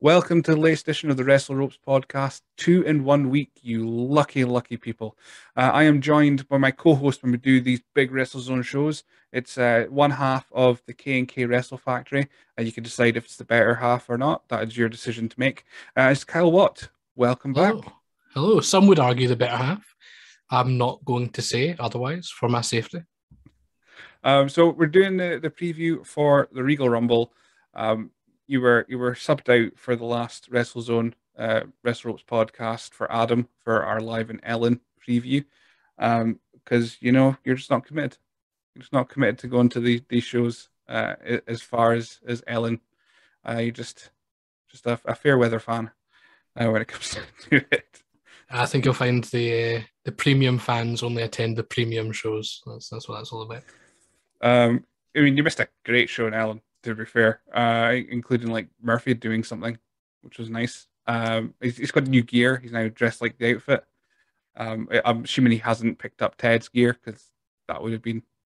Welcome to the latest edition of the Wrestle Ropes podcast. 2 in 1 week, you lucky, lucky people. I am joined by my co-host when we do these big WrestleZone shows. It's one half of the K&K Wrestle Factory. You can decide if it's the better half or not. That is your decision to make. It's Kyle Watt. Welcome back. Hello. Hello. Some would argue the better half. I'm not going to say otherwise for my safety. So we're doing the preview for the Regal Rumble. You were subbed out for the last WrestleZone Wrestle Ropes podcast for Adam for our live and Ellen preview, because you're just not committed. You're just not committed to going to these shows as far as Ellen. You're just a fair weather fan when it comes to it. I think you'll find the premium fans only attend the premium shows. That's what that's all about. I mean, you missed a great show in Ellen, to be fair, including like Murphy doing something, which was nice. He's got new gear. He's now dressed like the outfit. I'm assuming he hasn't picked up Ted's gear because that would have been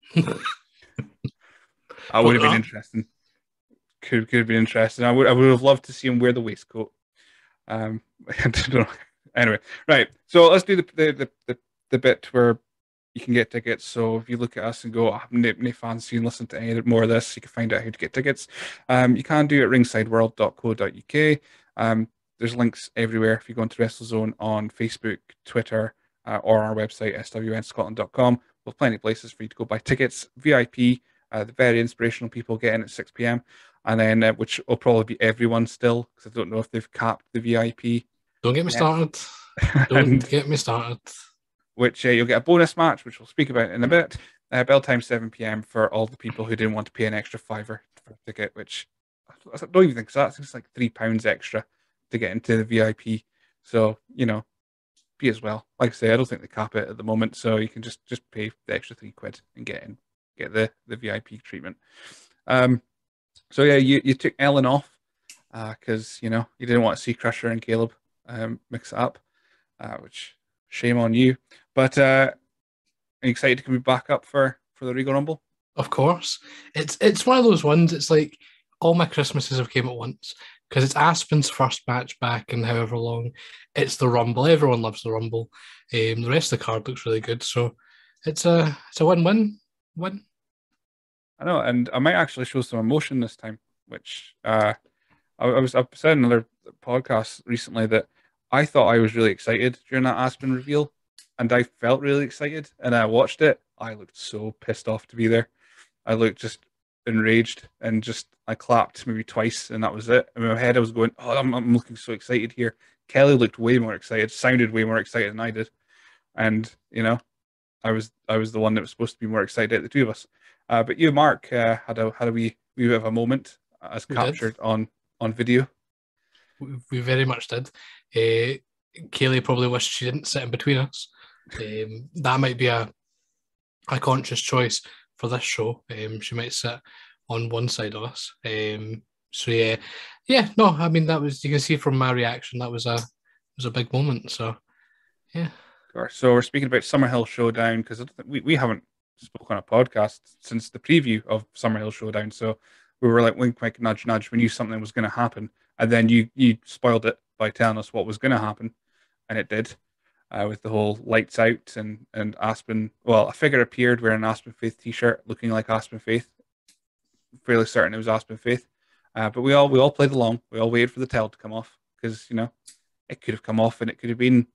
interesting. Could have been interesting. I would have loved to see him wear the waistcoat. I don't know. Anyway, right. So let's do the bit where you can get tickets. So if you look at us and go, I haven't any fancy and listen to any more of this, you can find out how to get tickets. You can do it at ringsideworld.co.uk. There's links everywhere if you go into WrestleZone on Facebook, Twitter, or our website, swnscotland.com. We'll have plenty of places for you to go buy tickets. VIP, the very inspirational people get in at 6 p.m. And then, which will probably be everyone still, because I don't know if they've capped the VIP. Don't get me started. Don't get me started. Which you'll get a bonus match, which we'll speak about in a bit. Bell time 7 p.m. for all the people who didn't want to pay an extra $5 for a ticket, which I don't even think so. That's just like £3 extra to get into the VIP. So, be as well. Like I say, I don't think they cap it at the moment, so you can just pay the extra £3 and get the VIP treatment. So yeah, you took Ellen off because you didn't want to see Crusher and Caleb mix it up, which shame on you. But are you excited to be back up for the Regal Rumble? Of course, it's one of those ones. It's like all my Christmases have came at once because it's Aspen's first match back in however long. It's the Rumble. Everyone loves the Rumble. The rest of the card looks really good, so it's a win-win. Win. I know, and I might actually show some emotion this time, which I said in another podcast recently that I thought I was really excited during that Aspen reveal, and I felt really excited, and I watched it. I looked so pissed off to be there. I looked just enraged, and I clapped maybe twice, and that was it. In my head, I was going, "Oh, I'm looking so excited here." Kelly looked way more excited, sounded way more excited than I did, and I was the one that was supposed to be more excited at the two of us. But you, Mark, had a wee bit of a moment as captured on video. We very much did. Kaylee probably wished she didn't sit in between us. That might be a conscious choice for this show. She might sit on one side of us. So yeah. No, I mean that was, you can see from my reaction, that was a big moment. So yeah. So we're speaking about Summerhill Showdown because we haven't spoken on a podcast since the preview of Summerhill Showdown. So we were like wink, wink, nudge, nudge. We knew something was going to happen, and then you spoiled it by telling us what was going to happen, and it did. With the whole lights out and Aspen. Well, a figure appeared wearing an Aspen Faith T-shirt, looking like Aspen Faith. Fairly certain it was Aspen Faith, but we all played along. We all waited for the towel to come off because it could have come off and it could have been.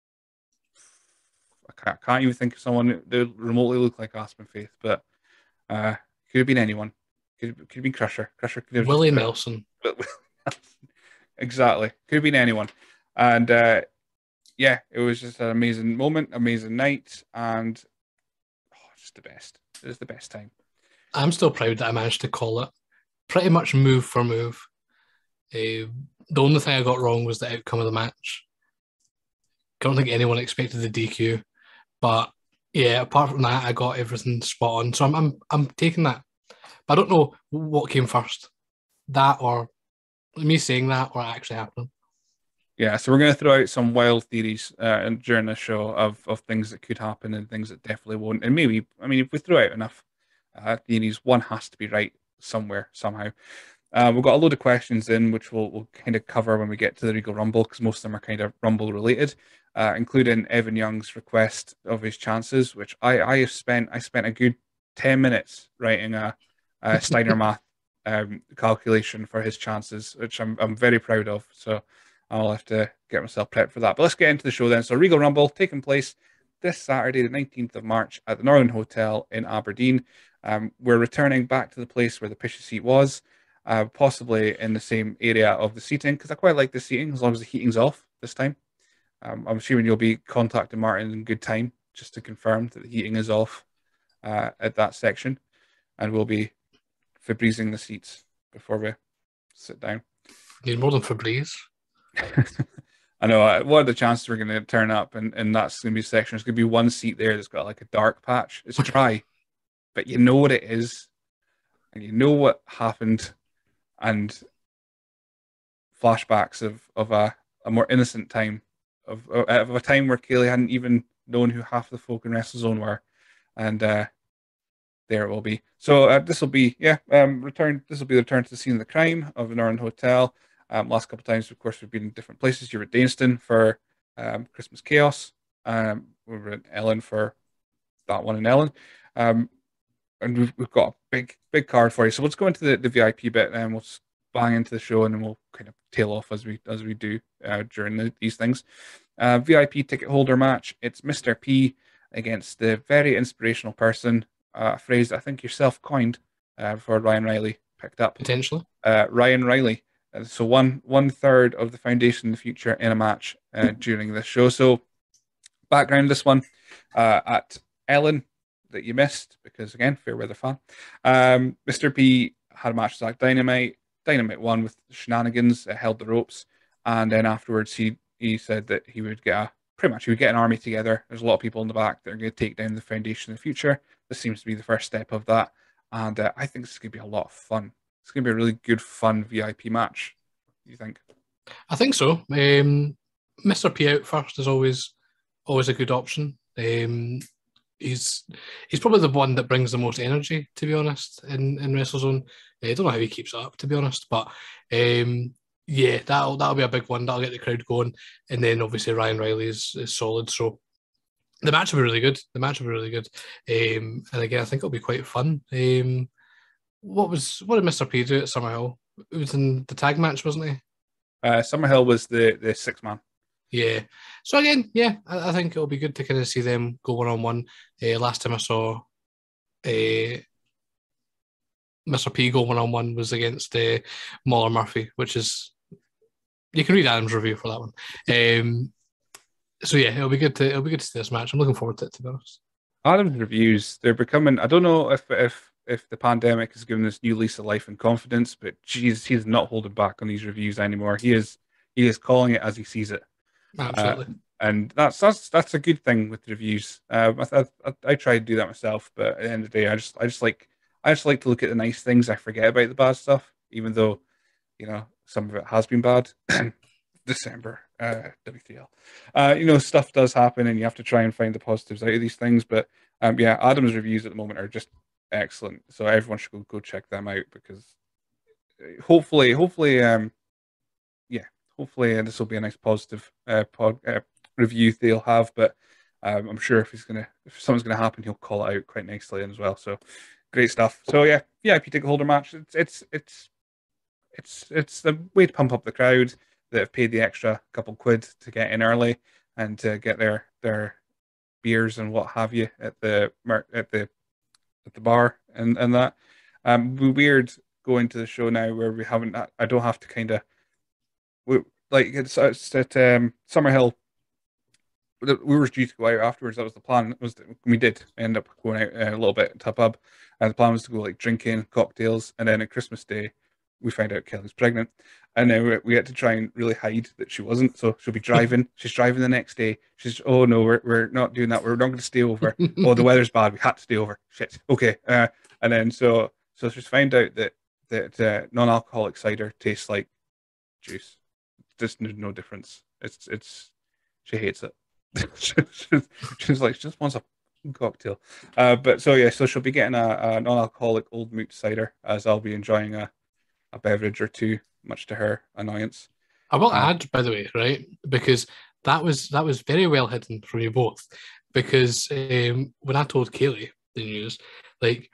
I can't even think of someone that remotely looked like Aspen Faith, but could have been anyone. Could have been Crusher. Crusher could have Willie Nelson. Exactly. Could have been anyone. And yeah, it was just an amazing moment, amazing night, and just the best. It was the best time. I'm still proud that I managed to call it pretty much move for move. The only thing I got wrong was the outcome of the match. I don't think anyone expected the DQ, but yeah, apart from that, I got everything spot on. So I'm taking that. But I don't know what came first, that or me saying that or actually happening. Yeah, so we're going to throw out some wild theories during the show of things that could happen and things that definitely won't. And maybe, I mean, if we throw out enough theories, one has to be right somewhere, somehow. We've got a load of questions in, which we'll kind of cover when we get to the Regal Rumble, because most of them are kind of Rumble related, including Evan Young's request of his chances, which I spent a good 10 minutes writing a Steiner math calculation for his chances, which I'm very proud of. So I'll have to get myself prepped for that. But let's get into the show then. So Regal Rumble taking place this Saturday, the 19th of March, at the Northern Hotel in Aberdeen. We're returning back to the place where the Pishy seat was, possibly in the same area of the seating, because I quite like the seating as long as the heating's off this time. I'm assuming you'll be contacting Martin in good time just to confirm that the heating is off at that section, and we'll be Febrezing the seats before we sit down. Need more than Febreze. I know. What are the chances we're going to turn up and that's going to be a section? There's going to be one seat there that's got like a dark patch. It's dry, but you know what it is, and you know what happened, and flashbacks of a more innocent time, of a time where Kaylee hadn't even known who half the folk in WrestleZone were, and there it will be. So this will be return. This will be the return to the scene of the crime of the Northern Hotel. Last couple of times, of course, we've been in different places. You were at Daneston for Christmas Chaos. We were at Ellen for that one in Ellen. And we've got a big card for you. So let's go into the VIP bit, and we'll bang into the show, and then we'll kind of tail off as we do during these things. VIP ticket holder match. It's Mr. P against the very inspirational person. A phrase I think yourself coined for Ryan Riley picked up. Potentially. Ryan Riley. So one third of the foundation in the future in a match during this show. So background this one at Ellen that you missed, because again, fair weather fan. Mr. P had a match with Zach Dynamite. Dynamite won with shenanigans, held the ropes, and then afterwards he said that he would get an army together. There's a lot of people in the back that are going to take down the foundation in the future. This seems to be the first step of that, and I think this is going to be a lot of fun. It's going to be a really good, fun VIP match. What do you think? I think so. Mr. P out first is always a good option. He's probably the one that brings the most energy, to be honest, in WrestleZone. I don't know how he keeps it up, to be honest, but yeah, that'll be a big one. That'll get the crowd going, and then obviously Ryan Riley is solid. So the match will be really good. And again, I think it'll be quite fun. What did Mr. P do at Summerhill? It was in the tag match, wasn't he? Summerhill was the 6-man. Yeah. So again, yeah, I think it'll be good to kind of see them go one-on-one. Last time I saw Mr. P go one-on-one was against Muller Murphy, which is, you can read Adam's review for that one. So yeah, it'll be good to see this match. I'm looking forward to it, to be honest. Adam's reviews, they're becoming, I don't know if the pandemic has given this new lease of life and confidence, but geez, he's not holding back on these reviews anymore. He is calling it as he sees it. Absolutely. And that's a good thing with reviews. I try to do that myself, but at the end of the day, I just like to look at the nice things. I forget about the bad stuff, even though, some of it has been bad. December, WTL. Stuff does happen, and you have to try and find the positives out of these things. But Adam's reviews at the moment are just excellent. So everyone should go check them out, because hopefully, this will be a nice positive review they'll have. But I'm sure if something's gonna happen, he'll call it out quite nicely as well. So great stuff. So yeah, VIP ticket holder match. It's the way to pump up the crowd that have paid the extra couple quid to get in early and to get their beers and what have you at the bar and that. Weird going to the show now where I don't have to kind of, it's at Summerhill. We were due to go out afterwards. That was the plan. We did end up going out a little bit to a pub, and the plan was to go like drinking cocktails, and then at Christmas Day we found out Kelly's pregnant, and then we had to try and really hide that she wasn't. So she'll be driving. She's driving the next day. She's, oh no, we're not doing that. We're not going to stay over. Oh, the weather's bad. We had to stay over. Shit. Okay. And then so she's found out that non-alcoholic cider tastes like juice. Just no difference. It's she hates it. She's like, she just wants a cocktail. So she'll be getting a non-alcoholic old moot cider, as I'll be enjoying a a beverage or two, much to her annoyance. I will Uh, add, by the way, right, because that was very well hidden from you both. Because when I told Kaylee the news, like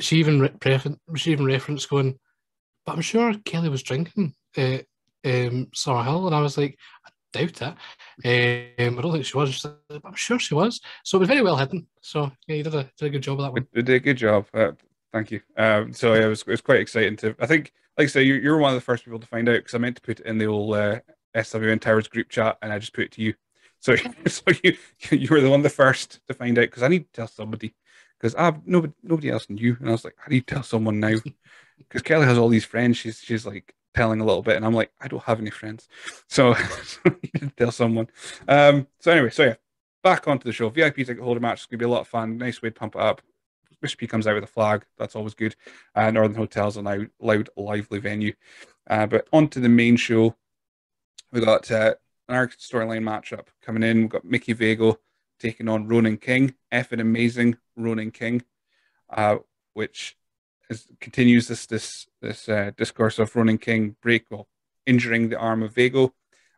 she even referenced going, but I'm sure Kelly was drinking Summer Hill, and I was like, I doubt it. I don't think she was. She's like, but I'm sure she was. So it was very well hidden. So yeah, you did a good job of that one. we did a good job. Thank you. So yeah, it was quite exciting to. I think, like I say, you were one of the first people to find out because I meant to put it in the old SWN Towers group chat, and I just put it to you. So so you were the one of the first to find out because I need to tell somebody because I've nobody else knew, and I was like, I need to tell someone now because Kelly has all these friends. She's like telling a little bit, and I'm like, I don't have any friends, so, so I need to tell someone. So anyway, so yeah, back onto the show. VIP ticket holder match is gonna be a lot of fun. Nice way to pump it up. Mr. P comes out with a flag. That's always good. Northern Hotels are now loud, lively venue. But onto the main show. We got our storyline matchup coming in. We've got Mickey Vago taking on Ronan King. Effing amazing Ronan King, which continues this discourse of Ronan King injuring the arm of Vago.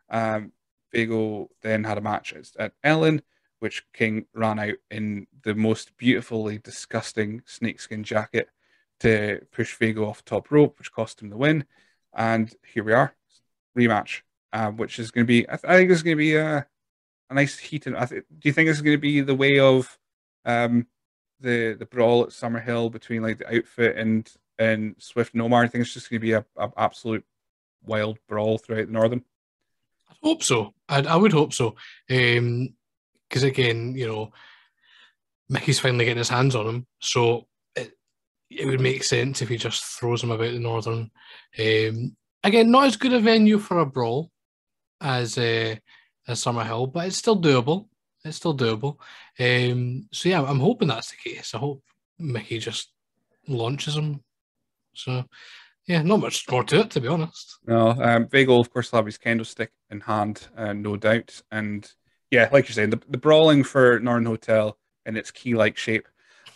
Vago then had a match at Ellen, which King ran out in the most beautifully disgusting snakeskin jacket to push Vago off top rope, which cost him the win. And here we are, rematch, which is going to be. I think it's going to be a nice heat. Do you think this is going to be the way of um, the brawl at Summerhill between like the outfit and Swift and Omar? I think it's just going to be a absolute wild brawl throughout the Northern. I hope so. I would hope so. Because again, Mickey's finally getting his hands on him, so it would make sense if he just throws him about the Northern. Again, not as good a venue for a brawl as Summerhill, but it's still doable. It's still doable. So yeah, I'm hoping that's the case. I hope Mickey just launches him. So yeah, not much more to it, to be honest. No, Vago, of course, will have his candlestick in hand, no doubt. And yeah, like you're saying, the brawling for Northern Hotel in its key-like shape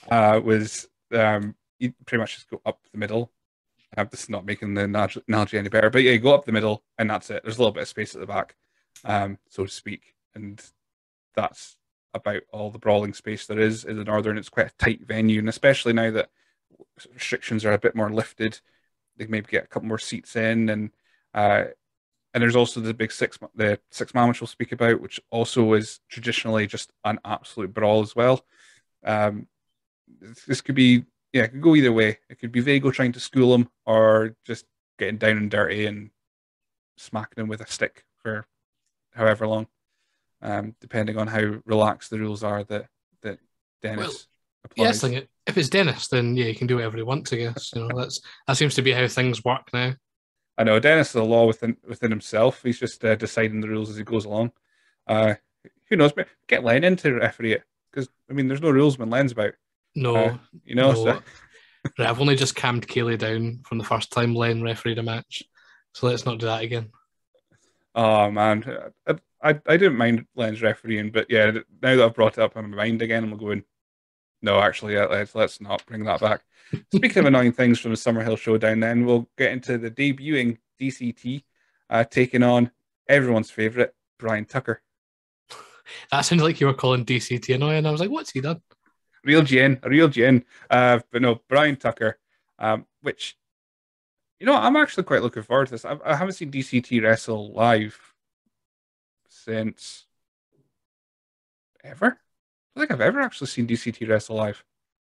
was you pretty much just go up the middle. This is not making the analogy any better, but yeah, you go up the middle and that's it. There's a little bit of space at the back, so to speak, and that's about all the brawling space there is in the Northern. It's quite a tight venue, and especially now that restrictions are a bit more lifted, they can maybe get a couple more seats in, uh, and there's also the six man which we'll speak about, which also is traditionally just an absolute brawl as well. Um, this could be, yeah, it could go either way. It could be Vago trying to school him, or just getting down and dirty and smacking him with a stick for however long, depending on how relaxed the rules are that Well, Dennis yes, applies. if it's Dennis, then yeah, he can do whatever he wants. I guess that seems to be how things work now. I know Dennis is a law within himself. He's just deciding the rules as he goes along. Uh, who knows? Get Len in to referee it because I mean, there's no rules when Len's about. Uh, No, so no. Right, I've only just calmed Kaylee down from the first time Len refereed a match, so let's not do that again. oh man, I didn't mind Len's refereeing, but yeah, now that I've brought it up in my mind again, I'm going. No, actually, let's not bring that back. Speaking of annoying things from the Summerhill Showdown, then we'll get into the debuting DCT taking on everyone's favorite Brian Tucker. That sounded like you were calling DCT annoying. I was like, what's he done? A real Gin. But no, Brian Tucker, which, I'm actually quite looking forward to this. I haven't seen DCT wrestle live since ever. I don't think I've ever actually seen DCT wrestle live.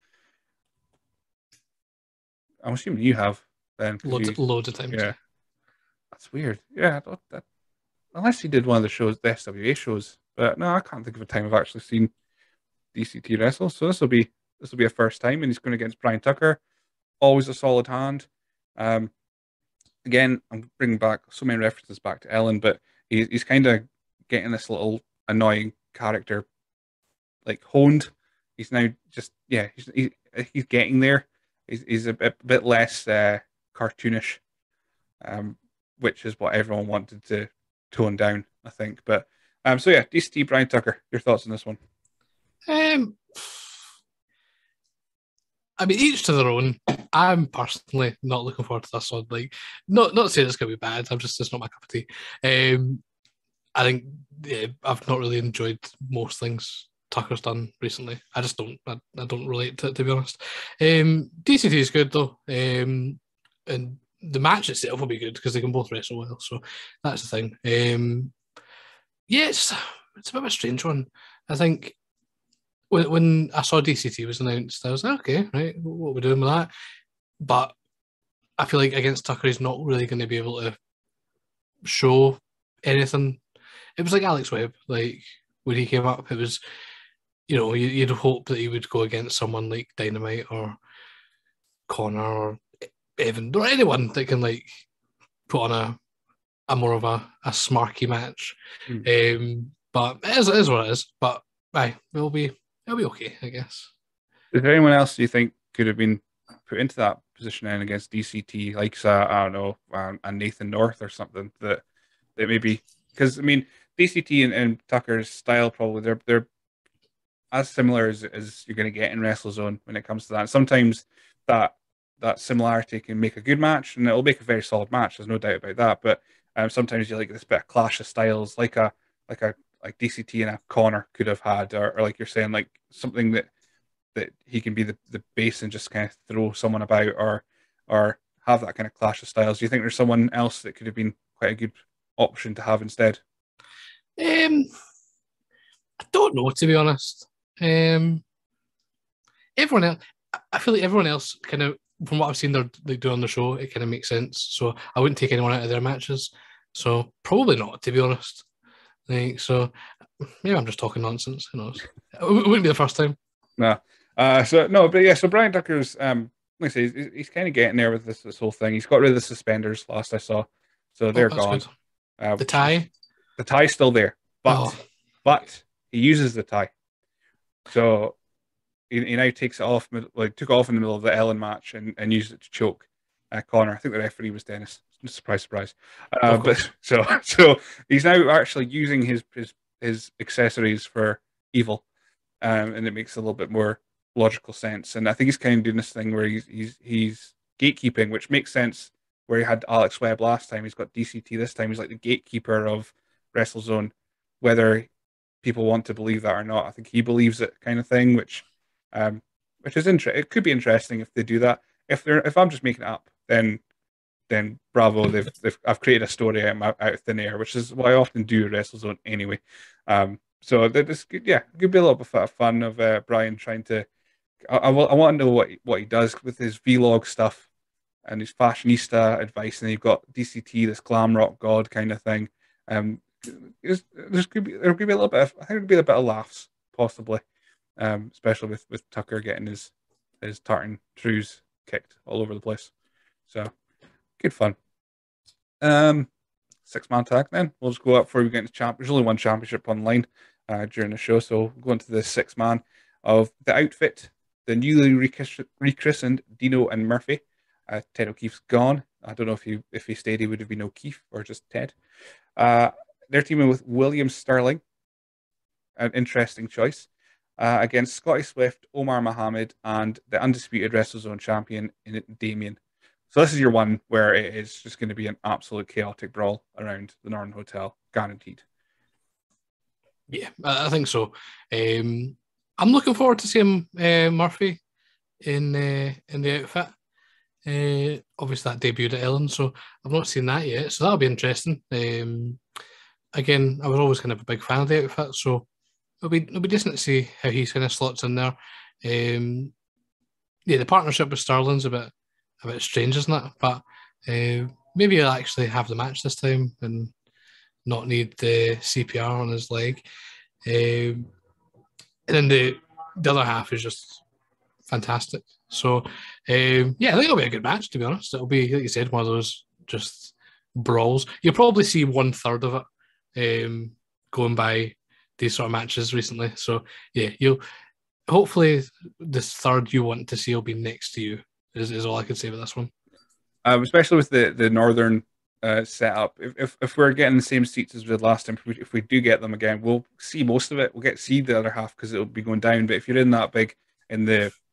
I'm assuming you have then, because Loads of times. yeah, that's weird. Yeah, I thought that, unless he did one of the shows, the SWA shows. But no, I can't think of a time I've actually seen DCT wrestle. So this will be a first time, and he's going against Brian Tucker. Always a solid hand. Um, Again, I'm bringing back so many references back to Ellen, but he's kind of getting this little annoying character like honed. He's now just yeah, he's getting there. He's a bit less cartoonish, um, which is what everyone wanted to tone down, I think. But so yeah, DCT Brian Tucker, your thoughts on this one? Um, I mean, each to their own. I'm personally not looking forward to this one. Like, not saying it's going to be bad. I'm just, it's not my cup of tea. I think I've not really enjoyed most things Tucker's done recently. I just don't. I don't relate to it, to be honest. DCT is good though, and the match itself will be good because they can both wrestle well. So that's the thing. Yeah, it's a bit of a strange one. I think when I saw DCT was announced, I was like, okay, right, what are we doing with that? But I feel like against Tucker, he's not really going to be able to show anything. It was like Alex Webb, like when he came up, it was, you'd hope that he would go against someone like Dynamite or Connor or Evan or anyone that can like put on a more of a smarky match. But it is what it is. But it'll be okay, I guess. Is there anyone else you think could have been put into that position then against DCT, like I don't know, a Nathan North or something that maybe, because I mean DCT and Tucker's style probably they're as similar as you're going to get in WrestleZone when it comes to that. Sometimes that similarity can make a good match, and it'll make a very solid match. There's no doubt about that. But sometimes you like this bit of clash of styles, like DCT and a Connor could have had, or like you're saying, like something that he can be the base and just kind of throw someone about, or have that kind of clash of styles. Do you think there's someone else that could have been quite a good option to have instead? I don't know, to be honest. Everyone else, I feel like everyone else kind of, from what I've seen they do on the show, it kind of makes sense. So I wouldn't take anyone out of their matches. So probably not, to be honest. So maybe I'm just talking nonsense. Who knows? It wouldn't be the first time. No. So Brian Tucker's like I say, he's kind of getting there with this whole thing. He's got rid of the suspenders last I saw, so they're gone. The tie, the tie's still there, but he uses the tie. So he now takes it off, like took it off in the middle of the Ellen match and used it to choke Connor. I think the referee was Dennis. Surprise, surprise. But so he's now actually using his accessories for evil, and it makes a little bit more logical sense. And I think he's kind of doing this thing where he's gatekeeping, which makes sense. Where he had Alex Webb last time, he's got DCT this time. He's like the gatekeeper of WrestleZone, whether people want to believe that or not. I think he believes it, kind of thing, which is interesting. It could be interesting if they do that. If I'm just making it up, then bravo, I've created a story out of thin air, which is what I often do at WrestleZone anyway. So this could be a little bit of fun of Brian trying to. I want to know what he does with his vlog stuff and his fashionista advice, and you've got DCT, this glam rock god kind of thing. There could be a little bit of, I think there'd be a bit of laughs possibly, especially with Tucker getting his tartan trews kicked all over the place. So good fun. 6-man tag then. We'll just go up before we get into champ. There's only one championship online during the show, so we'll go into the 6-man of the outfit. The newly rechristened Dino and Murphy. Ted O'Keefe's gone. I don't know if he stayed, he would have been O'Keefe or just Ted. They're teaming with William Sterling, an interesting choice, against Scotty Swift, Omar Mohammed, and the undisputed WrestleZone champion in Damien. So this is your one where it is just going to be an absolute chaotic brawl around the Northern Hotel, guaranteed. Yeah, I think so. I'm looking forward to seeing Murphy in the outfit. Obviously that debuted at Ellen, so I've not seen that yet, so that'll be interesting. Again, I was always kind of a big fan of the outfit, so it'll be decent to see how he kind of slots in there. The partnership with Sterling's a bit strange, isn't it? But maybe he'll actually have the match this time and not need the CPR on his leg. And then the other half is just fantastic. So, I think it'll be a good match, to be honest. It'll be, like you said, one of those just brawls. You'll probably see 1/3 of it going by these sort of matches recently. So, yeah, hopefully this third you want to see will be next to you, is all I can say about this one. Especially with the Northern setup. If we're getting the same seats as we did last time, if we do get them again, we'll see most of it. We'll see the other half because it'll be going down. But if you're in that big in the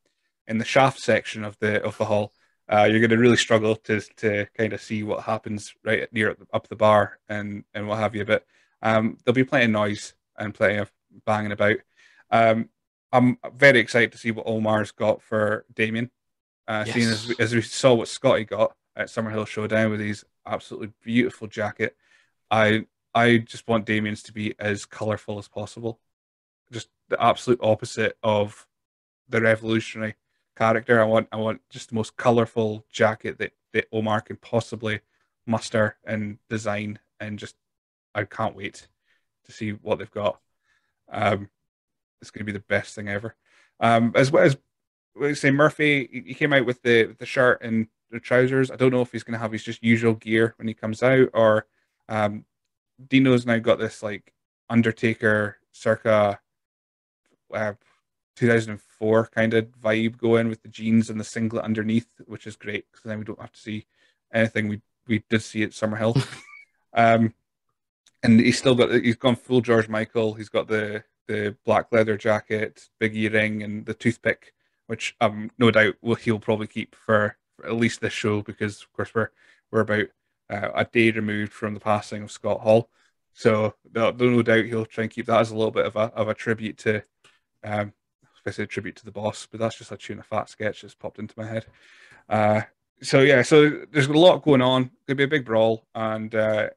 in the shaft section of the hall, you're going to really struggle to kind of see what happens right near up the bar and what have you. But there'll be plenty of noise and plenty of banging about. Um, I'm very excited to see what Omar's got for Damien. Seeing Yes. as we saw what Scotty got at Summerhill Showdown with his absolutely beautiful jacket, I I just want Damien's to be as colourful as possible. Just the absolute opposite of the revolutionary character. I want just the most colourful jacket that Omar can possibly muster and design, and just I can't wait to see what they've got. Um, it's going to be the best thing ever. As well as we say, Murphy, he came out with the shirt and the trousers. I don't know if he's going to have his just usual gear when he comes out, or um, Dino's now got this like Undertaker circa uh, 2004 kind of vibe going with the jeans and the singlet underneath, which is great because then we don't have to see anything we did see at Summerhill. Um, and he's gone full George Michael. He's got the black leather jacket, big earring, and the toothpick, which no doubt he'll probably keep for at least this show because of course we're about a day removed from the passing of Scott Hall, so no doubt he'll try and keep that as a little bit of a tribute to um, especially a tribute to the boss. But that's just a tuna fat sketch that's popped into my head. Uh, so yeah, so there's a lot going on. Gonna be a big brawl, and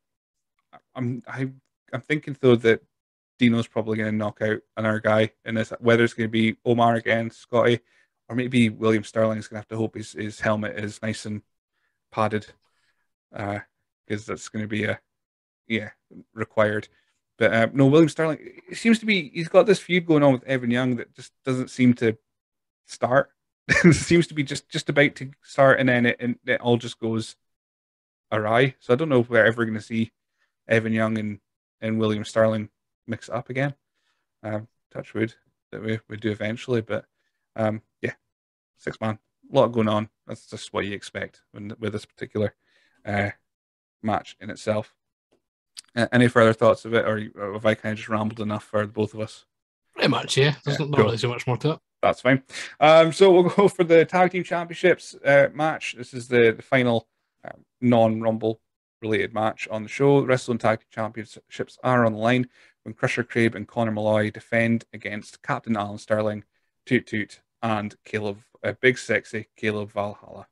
I'm I, I'm thinking though that Dino's probably going to knock out another guy in this. Whether it's going to be Omar again, Scotty, or maybe William Sterling's going to have to hope his helmet is nice and padded, because that's going to be required. But no, William Sterling, it seems to be he's got this feud going on with Evan Young that just doesn't seem to start. It seems to be just about to start, and then it all just goes awry. So I don't know if we're ever going to see Evan Young and William Sterling mix it up again. Touch wood that we do eventually, but yeah, 6 man, a lot going on. That's just what you expect with this particular uh, match in itself. Any further thoughts of it, or have I kind of just rambled enough for both of us? Pretty much, yeah. There's Yeah, not cool. really so much more to it. That's fine. So we'll go for the tag team championships match. This is the final non-Rumble related match on the show. The WrestleZone Tag Team Championships are on the line when Crusher Crabe and Conor Malloy defend against Captain Alan Sterling, Toot Toot, and Caleb, big sexy Caleb Valhalla.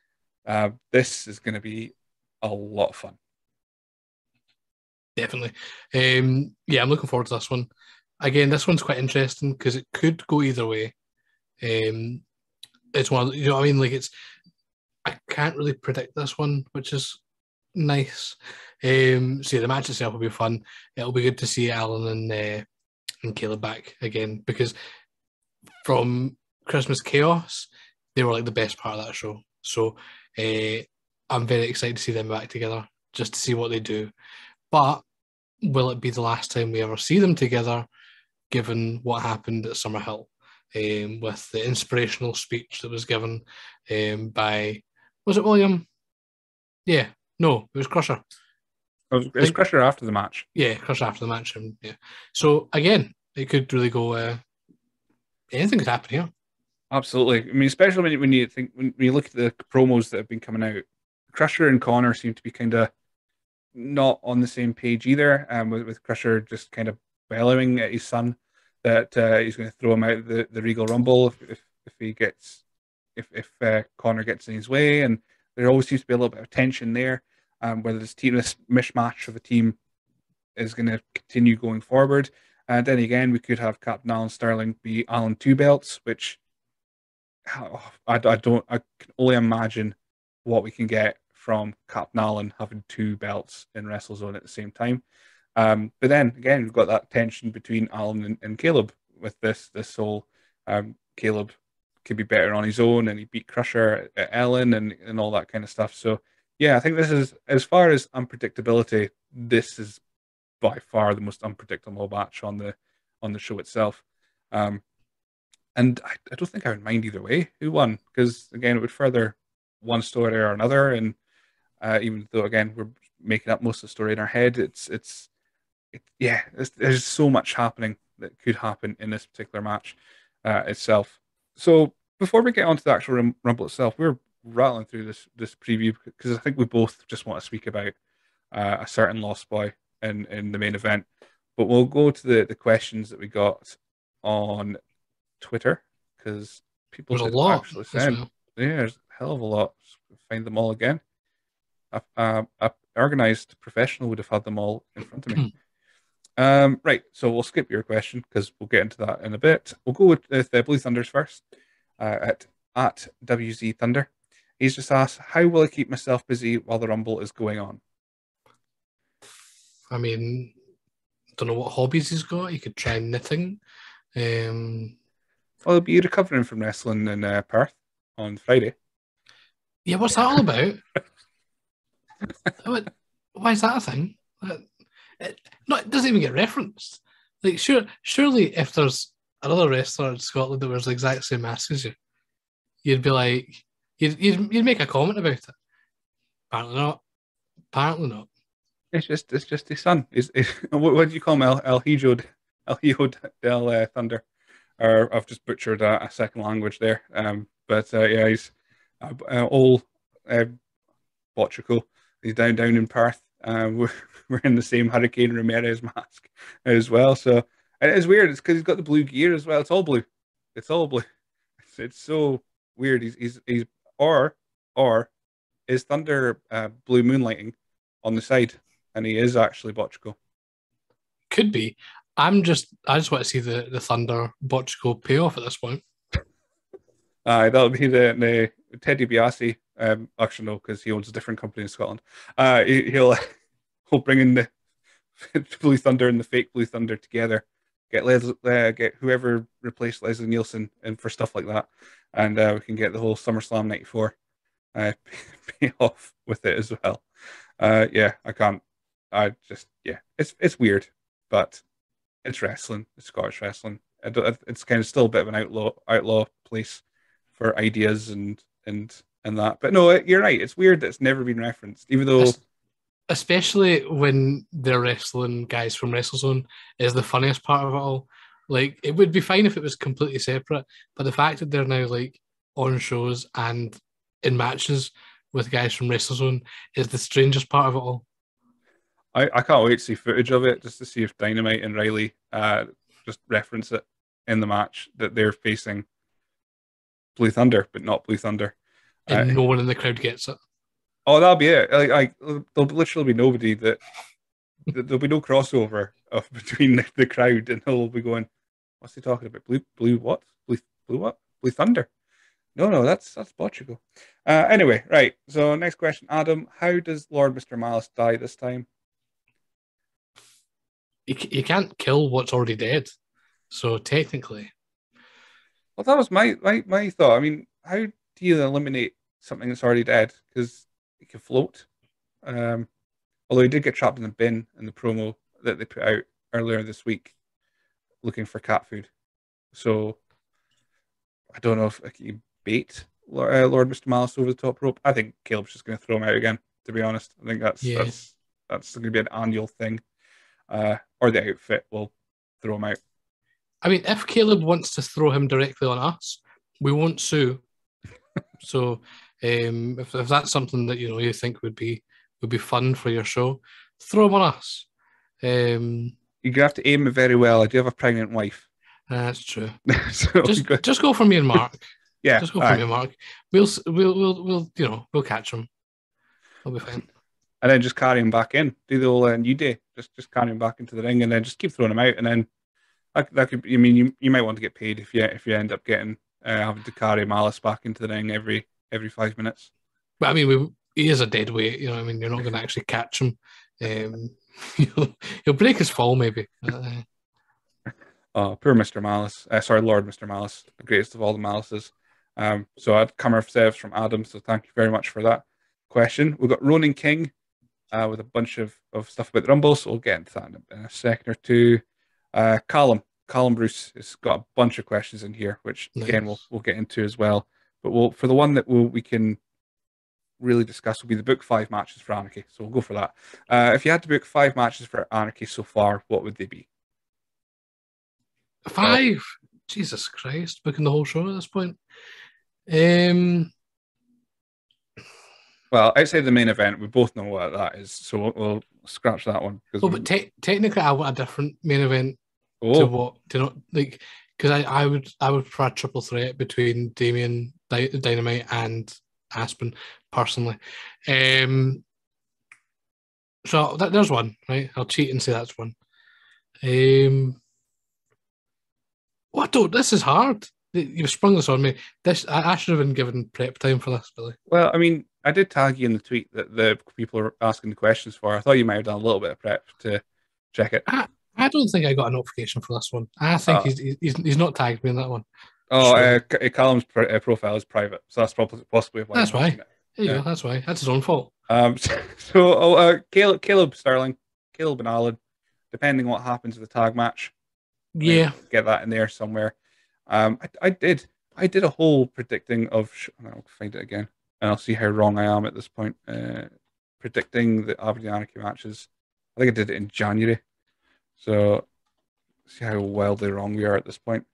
This is going to be a lot of fun. Definitely. Yeah, I'm looking forward to this one. Again, this one's quite interesting because it could go either way. It's one, you know what I mean? Like I can't really predict this one, which is nice. So yeah, the match itself will be fun. It'll be good to see Alan and Caleb back again because from Christmas Chaos, they were like the best part of that show. So I'm very excited to see them back together, just to see what they do. But will it be the last time we ever see them together, given what happened at Summerhill, with the inspirational speech that was given by, was it William? Yeah, no, it was Crusher. It was Crusher after the match. Yeah, Crusher after the match. Yeah. So again, it could really go. Anything could happen here. Absolutely. I mean, especially when you think when you look at the promos that have been coming out, Crusher and Connor seem to be kind of not on the same page either. With Crusher just kind of bellowing at his son that he's going to throw him out of the Regal Rumble if he gets if Connor gets in his way, and there always seems to be a little bit of tension there. Whether this mishmash of a team is going to continue going forward. And then again, we could have Captain Alan Sterling be Alan Two Belts, which I don't. I can only imagine what we can get from Captain Allen having two belts in WrestleZone at the same time. But then again, we've got that tension between Alan and Caleb with this whole Caleb could be better on his own, and he beat Crusher at Ellen and all that kind of stuff. So yeah, I think this is, as far as unpredictability, this is by far the most unpredictable match on the show itself. Um, and I don't think I would mind either way who won, because again, it would further one story or another. And even though again we're making up most of the story in our head, yeah, there's so much happening that could happen in this particular match itself. So before we get on to the actual Rumble itself, we're rattling through this preview because I think we both just want to speak about a certain Lost Boy in the main event. But we'll go to the questions that we got on Twitter because people There's a did lot actually as send. well. Yeah, there's a hell of a lot. Find them all again. A organized professional would have had them all in front of me. Right, so we'll skip your question because we'll get into that in a bit. We'll go with the Blue Thunders first. At WZ Thunder, he's just asked, "How will I keep myself busy while the Rumble is going on?" I mean, don't know what hobbies he's got. He could try knitting. Well, he'll be recovering from wrestling in Perth on Friday. Yeah, what's that all about? Why is that a thing? It doesn't even get referenced. Like, surely if there's another wrestler in Scotland that wears the exact same mask as you, you'd be like, you'd make a comment about it. Apparently not. Apparently not. It's just his son. What do you call him? El Hijo del Thunder. Or I've just butchered a second language there. But yeah, he's all Portugal. He's down in Perth. We're in the same Hurricane Ramirez mask as well. So and it's weird. It's because he's got the blue gear as well. It's all blue. It's all blue. It's so weird. He's or is Thunder blue moonlighting on the side, and he is actually Portugal. Could be. I just want to see the Thunder Botchko payoff at this point. That'll be the Teddy Biasi. Actually, no, because he owns a different company in Scotland. He'll bring in the Blue Thunder and the fake Blue Thunder together. Get whoever replaced Leslie Nielsen and for stuff like that, and we can get the whole SummerSlam '94 pay off with it as well. Yeah, I can't. Yeah, it's weird, but it's wrestling. It's Scottish wrestling. It's kind of still a bit of an outlaw place for ideas and that. But no, you're right. It's weird that it's never been referenced, even though. Especially when they're wrestling guys from WrestleZone is the funniest part of it all. Like, it would be fine if it was completely separate, but the fact that they're now like on shows and in matches with guys from WrestleZone is the strangest part of it all. I can't wait to see footage of it just to see if Dynamite and Riley just reference it in the match that they're facing Blue Thunder, but not Blue Thunder. And no one in the crowd gets it. Oh, that'll be it. There'll literally be nobody there'll be no crossover of between the crowd, and they'll be going, "What's he talking about? Blue what? Blue what? Blue Thunder? No, that's Portugal." Anyway, right. So next question, Adam. How does Lord Mr. Malice die this time? You can't kill what's already dead. So technically, Well, that was my thought. I mean, how do you eliminate something that's already dead? Because it can float. Um, Although he did get trapped in the bin in the promo that they put out earlier this week, looking for cat food. So I don't know if he bait Lord Mr. Malice over the top rope. I think Caleb's just going to throw him out again. To be honest, I think yeah. that's going to be an annual thing. Or the outfit will throw him out. I mean, if Caleb wants to throw him directly on us, we won't sue. So, if that's something that you think would be fun for your show, throw him on us. You're gonna have to aim it very well. I do have a pregnant wife. That's true. So just go for me and Mark. Yeah, just go for me and Mark. We'll catch him. I'll be fine. And then just carry him back in. Do the whole New Day. Just carry him back into the ring, and then just keep throwing him out. And then that could. I mean, you might want to get paid if you end up getting having to carry Malice back into the ring every 5 minutes. But I mean, he is a dead weight. I mean, you're not going to actually catch him. He'll break his fall maybe. Oh, poor Mr. Malice. Sorry, Lord Mr. Malice, the greatest of all the Malices. So I'd come ourselves from Adam. So thank you very much for that question. We've got Ronan King with a bunch of stuff about the Rumble. So we'll get into that in a second or two. Callum Bruce has got a bunch of questions in here, which again we'll get into as well. But for the one that we can really discuss will be the book 5 matches for Anarchy. So we'll go for that. If you had to book 5 matches for Anarchy so far, what would they be? 5? Jesus Christ, booking the whole show at this point. Um, Well, outside the main event, we both know what that is, so we'll scratch that one because well, but technically, I want a different main event to oh what to not like because I would prefer a triple threat between Damien Dynamite and Aspen personally. Um, so there's one, right? I'll cheat and say that's one. What don't? This is hard. You've sprung this on me. I should have been given prep time for this, Billy. well, I mean, I did tag you in the tweet that the people are asking the questions for. I thought you might have done a little bit of prep to check it. I, I don't think I got a notification for this one. I think Uh, he's not tagged me in that one. oh, So Callum's profile is private, so that's probably possibly why that's you've not why. seen it. There you Yeah. go. That's why. That's his own fault. Caleb Sterling, Caleb and Allen, depending what happens with the tag match, maybe Yeah. get that in there somewhere. I did a whole predicting of. I'll find it again, and I'll see how wrong I am at this point. Predicting the Aberdeen Anarchy matches. I think I did it in January, so see how wildly wrong we are at this point.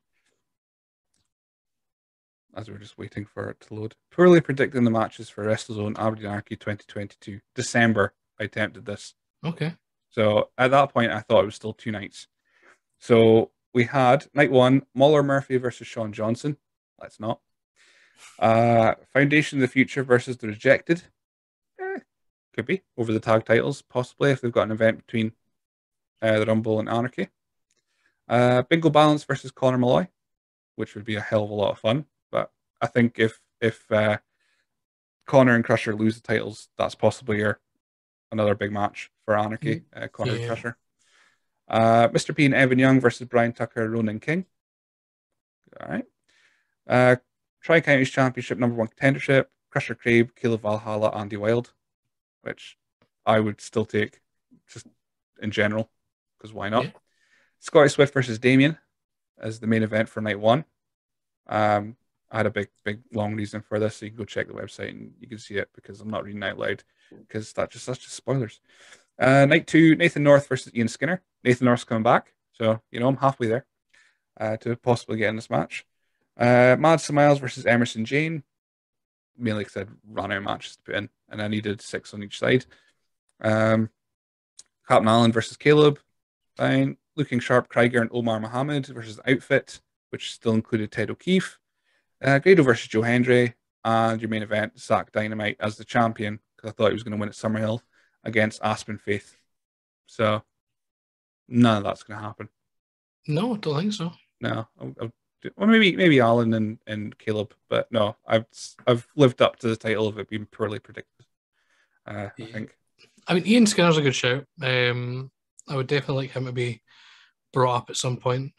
As we're just waiting for it to load. Poorly predicting the matches for WrestleZone Aberdeen Anarchy 2022. December, I attempted this. Okay. So at that point, I thought it was still 2 nights. So we had night one, Muller Murphy versus Sean Johnson. Let's not. Foundation of the Future versus the Rejected. Could be over the tag titles, possibly if they've got an event between the Rumble and Anarchy. Bingo Balance versus Connor Malloy, which would be a hell of a lot of fun. But I think if Connor and Crusher lose the titles, that's possibly another big match for Anarchy. Connor and Yeah. Crusher. Mr. P and Evan Young versus Brian Tucker, Ronan King. All right. Tri Counties Championship number one contendership. Crusher Crabe, Caleb Valhalla, Andy Wild, which I would still take just in general, because why not? Yeah. Scotty Swift versus Damien as the main event for night one. I had a big, long reason for this, so you can go check the website and you can see it because I'm not reading out loud because that's just spoilers. Night two, Nathan North versus Ian Skinner. Nathan North's coming back, so I'm halfway there to possibly get in this match. Mad Smiles versus Emerson Jane. Mainly because I'd run out of matches to put in, and I needed 6 on each side. Captain Allen versus Caleb. Fine. Looking Sharp, Krieger, and Omar Mohammed versus Outfit, which still included Ted O'Keefe. Grado versus Joe Hendry. And your main event, Zach Dynamite as the champion, because I thought he was going to win at Summerhill against Aspen Faith. So, none of that's going to happen. No, don't think so. No. Well, maybe Alan and Caleb, but no, I've lived up to the title of it being poorly predicted. I think. I mean, Ian Skinner's a good shout. I would definitely like him to be brought up at some point.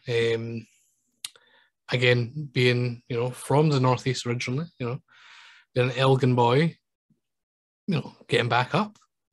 Again, being from the northeast originally, being an Elgin boy, getting back up.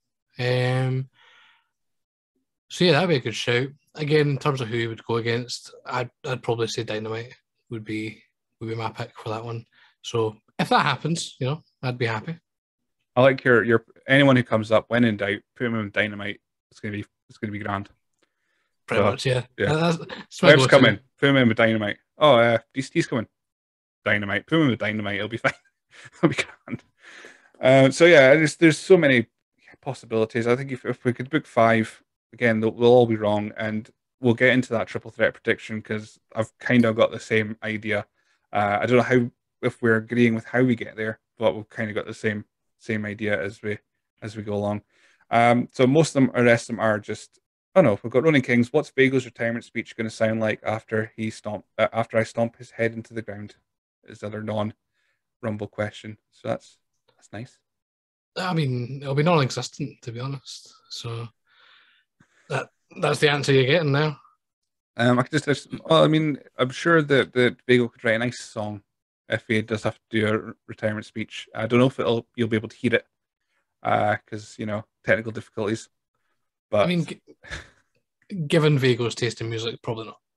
So yeah, that'd be a good shout. Again, in terms of who he would go against, I'd probably say Dynamite would be my pick for that one. So if that happens, I'd be happy. I like your anyone who comes up when in doubt, put him in Dynamite. It's gonna be grand. Pretty much, yeah. Yeah. That's my Web's go-to. coming. Put him in with Dynamite. Oh, DC's coming. Dynamite. Put him in with Dynamite. It'll be fine. It'll be grand. So yeah, there's so many possibilities. I think if we could book 5 again, they'll all be wrong, and we'll get into that triple threat prediction because I've kind of got the same idea. I don't know how if we're agreeing with how we get there, but we've kind of got the same idea as we go along. So most of them, or rest of them, are just. Oh no, we've got Ronan Kings. What's Bagel's retirement speech going to sound like after I stomp his head into the ground? Is the other non-rumble question. So that's nice. I mean, it'll be non-existent to be honest. So that's the answer you're getting now. I could well, I mean, I'm sure that Bagel could write a nice song if he does have to do a retirement speech. I don't know if you'll be able to hear it because technical difficulties. But I mean, given Vago's taste in music, probably not.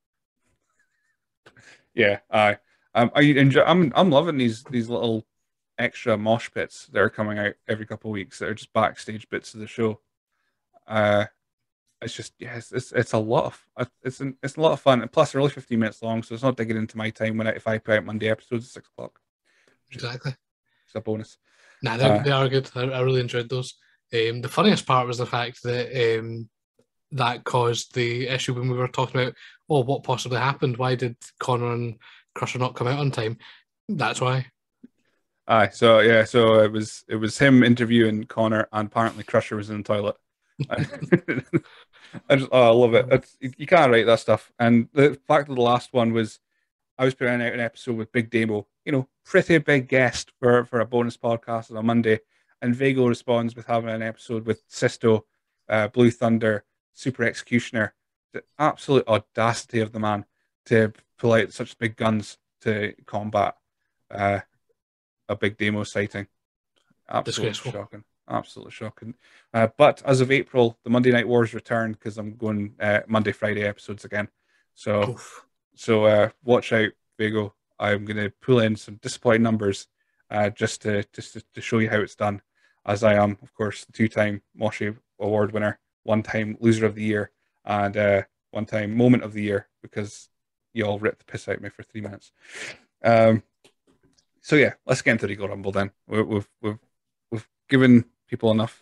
Yeah, I enjoy. I'm loving these little extra mosh pits that are coming out every couple of weeks that are just backstage bits of the show. It's just it's a lot of it's a lot of fun, and plus they're only 15 minutes long, so it's not digging into my time if I put out Monday episodes at 6 o'clock. exactly. It's a bonus. Nah, they are good. I really enjoyed those. The funniest part was the fact that that caused the issue when we were talking about, oh, what possibly happened? Why did Connor and Crusher not come out on time? That's why. Aye, so yeah, so it was him interviewing Connor, and apparently Crusher was in the toilet. I love it. You can't write that stuff. And the fact of the last one was I was putting out an episode with Big Damo, pretty big guest for a bonus podcast on a Monday, and Vago responds with having an episode with Sisto, Blue Thunder, Super Executioner. The absolute audacity of the man to pull out such big guns to combat a Big Damo sighting. Absolutely Disgraceful. shocking. Absolutely shocking. But as of April, the Monday Night Wars return because I'm going Monday, Friday episodes again. So, Oof. watch out, Vago. I'm going to pull in some disappointing numbers just to show you how it's done. As I am, of course, the two-time Moshi Award winner, one-time Loser of the Year, and one-time Moment of the Year because you all ripped the piss out of me for 3 minutes. So yeah, let's get into the Regal Rumble then. We've given people enough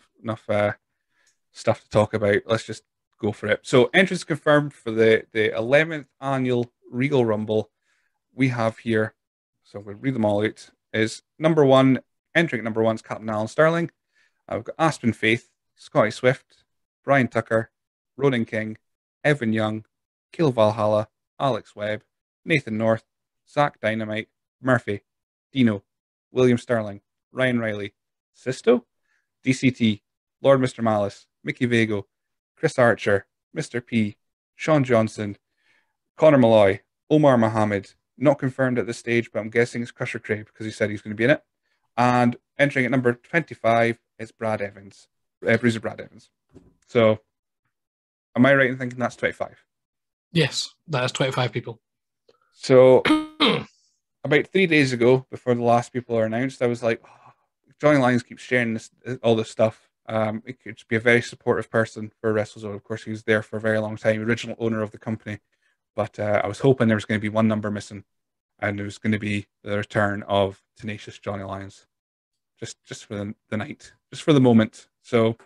stuff to talk about. Let's just go for it. So entrance confirmed for the 11th annual Regal Rumble. We have here, so we'll read them all out. Is number one entering at number one is Captain Alan Sterling. We've got Aspen Faith, Scotty Swift, Brian Tucker, Ronan King, Evan Young, Kill Valhalla, Alex Webb, Nathan North, Zach Dynamite, Murphy, Dino, William Sterling, Ryan Riley, Sisto, DCT, Lord Mr. Malice, Mickey Vago, Chris Archer, Mr. P, Sean Johnson, Connor Malloy, Omar Mohammed, not confirmed at this stage, but I'm guessing it's Crusher Craig because he said he's going to be in it. And entering at number 25 is Brad Evans, Bruiser Brad Evans. So, am I right in thinking that's 25? Yes, that is 25 people. So, about 3 days ago, before the last people are announced, I was like, oh, Johnny Lyons keeps sharing all this stuff. He could be a very supportive person for WrestleZone. Of course, he was there for a very long time, original owner of the company. But I was hoping there was going to be one number missing, and it was going to be the return of Tenacious Johnny Lyons, just for the night, just for the moment. So,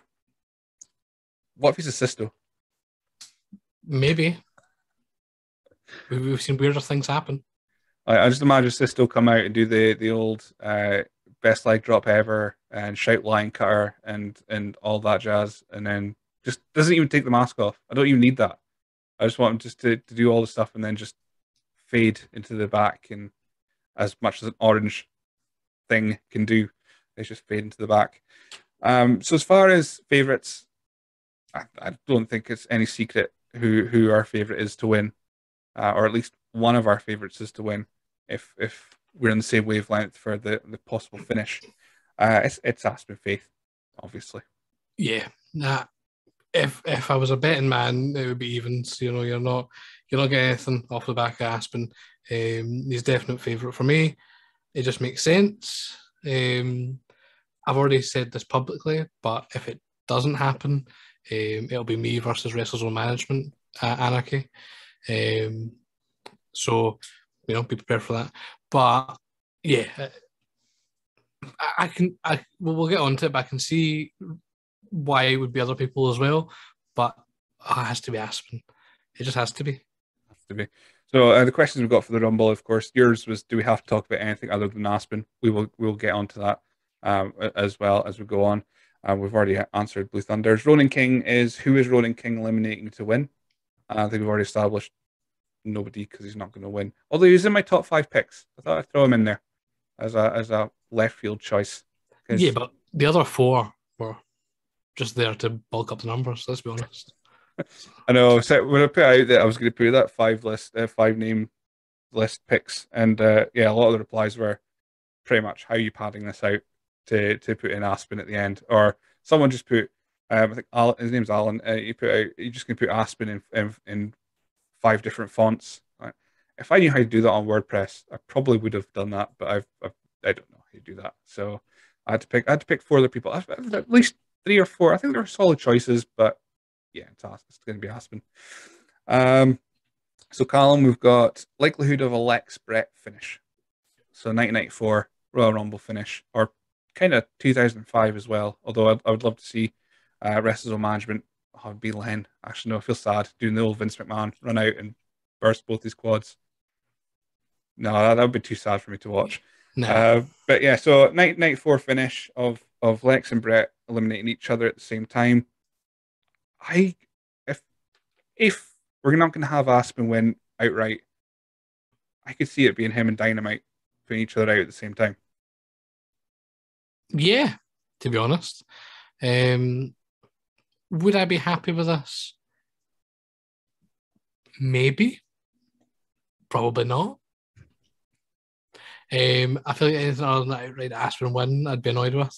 what if he's a Sisto? Maybe. We've seen weirder things happen. I just imagine Sisto come out and do the old best leg drop ever and shout lion cutter and all that jazz, and then just doesn't even take the mask off. I don't even need that. I just want him just to do all the stuff and then just fade into the back, and as much as an orange thing can do, they just fade into the back. So as far as favorites, I don't think it's any secret who our favorite is to win, or at least one of our favorites is to win. If we're on the same wavelength for the possible finish, it's Aspen Faith, obviously. Yeah. Nah. If I was a betting man, it would be evens. You're not getting anything off the back of Aspen. He's definite favourite for me. It just makes sense. I've already said this publicly, but if it doesn't happen, it'll be me versus WrestleZone Management Anarchy. So be prepared for that. But yeah, we'll get on to it, but I can see why it would be other people as well, but it has to be Aspen. It just has to be. Has to be. So the questions we've got for the Rumble, of course, yours was: do we have to talk about anything other than Aspen? We'll get onto that as well as we go on. We've already answered Blue Thunders. Ronan King who is Ronan King eliminating to win? I think we've already established nobody because he's not going to win. Although he's in my top 5 picks, I thought I'd throw him in there as a left field choice. Yeah, but the other 4 were just there to bulk up the numbers. Let's be honest. I know. So when I put out that I was going to put that 5 name list picks, and yeah, a lot of the replies were pretty much how are you padding this out to put in Aspen at the end, or someone just put I think his name's Alan. You just can put Aspen in 5 different fonts. If I knew how to do that on WordPress, I probably would have done that, but I don't know how to do that. So I had to pick 4 other people, at least 3 or 4. I think they're solid choices, but yeah, it's going to be Aspen. So Callum, we've got likelihood of a Lex Brett finish. So 1994, Royal Rumble finish, or kind of 2005 as well. Although I would love to see WrestleZone management. Oh, it'd be Len. Actually, no, I feel sad doing the old Vince McMahon run out and burst both his quads. No, that would be too sad for me to watch. No. But yeah, so night four finish of Lex and Brett eliminating each other at the same time. I if if we're not going to have Aspen win outright, I could see it being him and Dynamite putting each other out at the same time. Yeah, to be honest. Would I be happy with this? Maybe. Probably not. I feel like anything other than that outright Aspen win, I'd be annoyed with.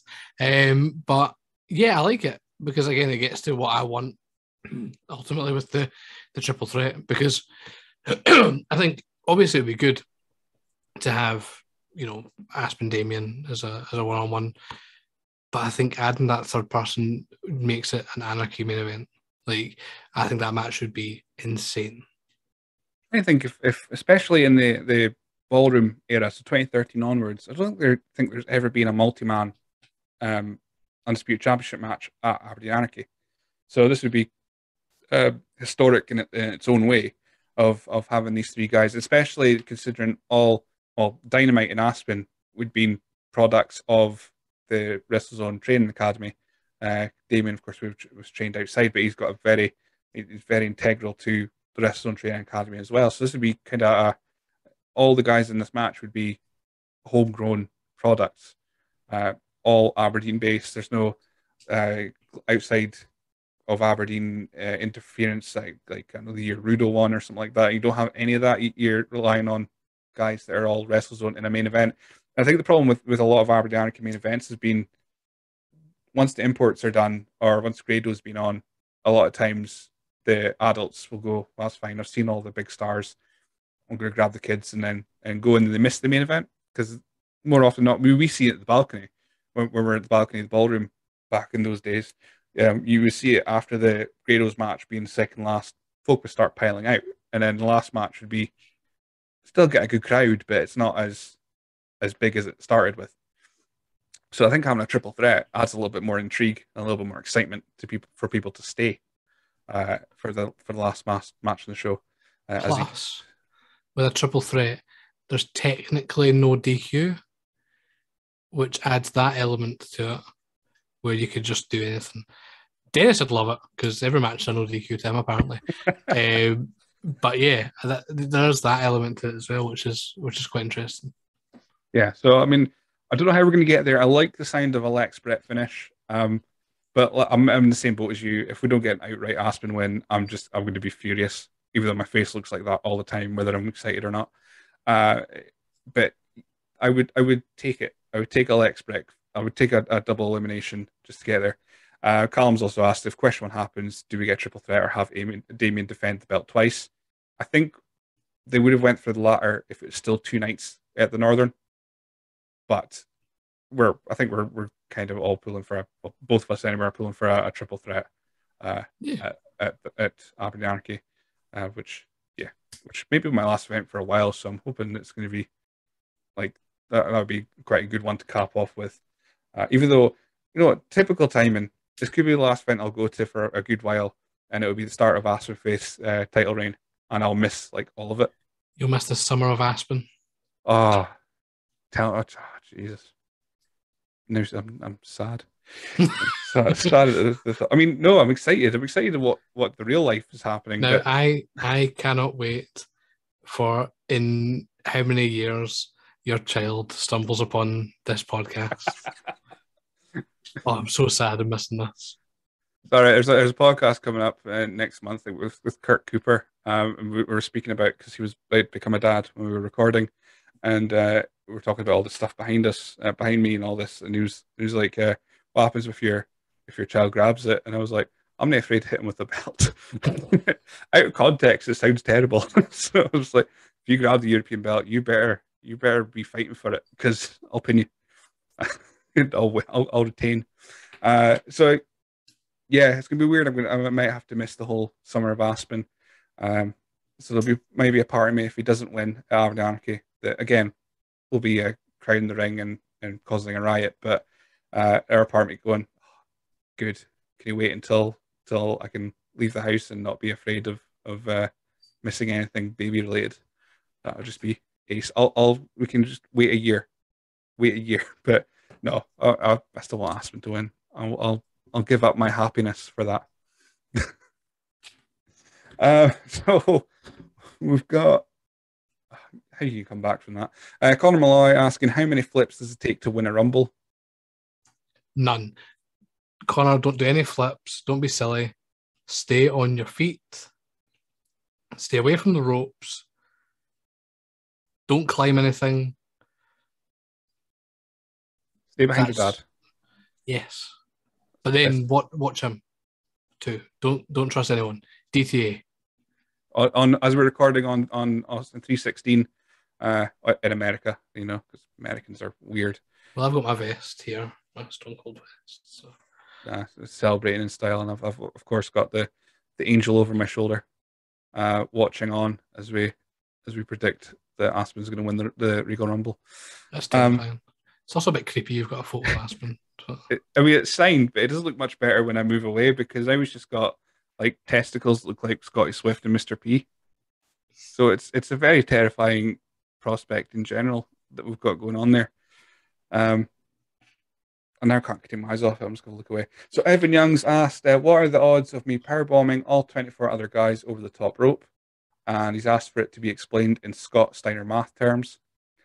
But yeah, I like it because again, it gets to what I want ultimately with the triple threat. Because I think obviously it'd be good to have Aspen Damien as a 1-on-1, but I think adding that third person makes it an anarchy main event. Like I think that match would be insane. I think if especially in the ballroom era, so 2013 onwards, I don't think there's ever been a multi-man undisputed championship match at Aberdeen Anarchy. So this would be historic in its own way of having these three guys, especially considering Dynamite and Aspen would be products of the WrestleZone Training Academy. Damien, of course, was trained outside, but he's very integral to the WrestleZone Training Academy as well. So this would be kind of all the guys in this match would be homegrown products, all Aberdeen based. There's no outside of Aberdeen interference like I know the year Rudo one or something like that. You don't have any of that. You're relying on guys that are all WrestleZone in a main event. And I think the problem with a lot of Aberdeen Anarchy main events has been once the imports are done or once Grado's been on, a lot of times the adults will go, well, that's fine. I've seen all the big stars. I'm going to grab the kids and go, and they miss the main event because more often than not, we see it at the balcony when we're at the balcony of the ballroom back in those days. You would see it after the Grado's match being second last. Folk would start piling out, and then the last match would be still get a good crowd, but it's not as big as it started with. So I think having a triple threat adds a little bit more intrigue and a little bit more excitement to people to stay for the last match in the show. Plus, with a triple threat, there's technically no DQ, which adds that element to it, where you could just do anything. Dennis would love it because every match is a no DQ to him apparently. But yeah, there's that element to it as well, which is quite interesting. Yeah, so I mean, I don't know how we're going to get there. I like the sound of a Lex Brett finish, but I'm in the same boat as you. If we don't get an outright Aspen win, I'm going to be furious, even though my face looks like that all the time, whether I'm excited or not. But I would take it. I would take a Lex Brett. I would take a double elimination just to get there. Callum's also asked if question one happens, do we get triple threat or have Damien defend the belt twice? I think they would have went for the latter if it's still 2 nights at the Northern. But I think we're kind of all pulling for both of us anyway are pulling for a triple threat at Aberdeen Anarchy, which may be my last event for a while. So I'm hoping it's going to be like that would be quite a good one to cap off with. Even though typical timing, this could be the last event I'll go to for a good while, and it will be the start of Aspen Face title reign, and I'll miss like all of it. You'll miss the summer of Aspen. Jesus. No, I'm sad. I'm sad. I mean, no, I'm excited. I'm excited at what the real life is happening. Now, I cannot wait for in how many years your child stumbles upon this podcast. I'm so sad I'm missing this. Sorry, there's a podcast coming up next month with Kurt Cooper. And we were speaking about because he was about to become a dad when we were recording, and we were talking about all the stuff behind us, behind me, and all this. And he was like, "What happens if your child grabs it?" And I was like, "I'm not afraid to hit him with the belt." Out of context, it sounds terrible. So I was like, "If you grab the European belt, you better be fighting for it because I'll pin you. I'll retain." So yeah, it's gonna be weird. I might have to miss the whole summer of Aspen. So there'll be maybe a part of me if he doesn't win at Aberdeen Anarchy that again will be crowding the ring and causing a riot. But our part of me going, good. Can you wait until I can leave the house and not be afraid of missing anything baby related? That would just be ace. We can just wait a year. But no, I still want Aspen to win. I'll give up my happiness for that. So we've got. How do you come back from that? Connor Malloy asking, how many flips does it take to win a Rumble? None. Connor, don't do any flips. Don't be silly. Stay on your feet. Stay away from the ropes. Don't climb anything. Stay behind your dad. Yes. But then watch him too. Don't trust anyone. DTA. On as we're recording on Austin 316 in America, because Americans are weird. Well, I've got my vest here, my Stone Cold vest. So. Celebrating in style, and I've of course got the angel over my shoulder, watching on as we predict that Aspen's going to win the Regal Rumble. That's terrifying. It's also a bit creepy. You've got a photo of Aspen. So. It's signed, but it does look much better when I move away because now he's just got like testicles that look like Scotty Swift and Mr. P. So it's a very terrifying prospect in general that we've got going on there. I now can't get my eyes off it. I'm just going to look away. So Evan Young's asked, what are the odds of me powerbombing all 24 other guys over the top rope? And he's asked for it to be explained in Scott Steiner math terms.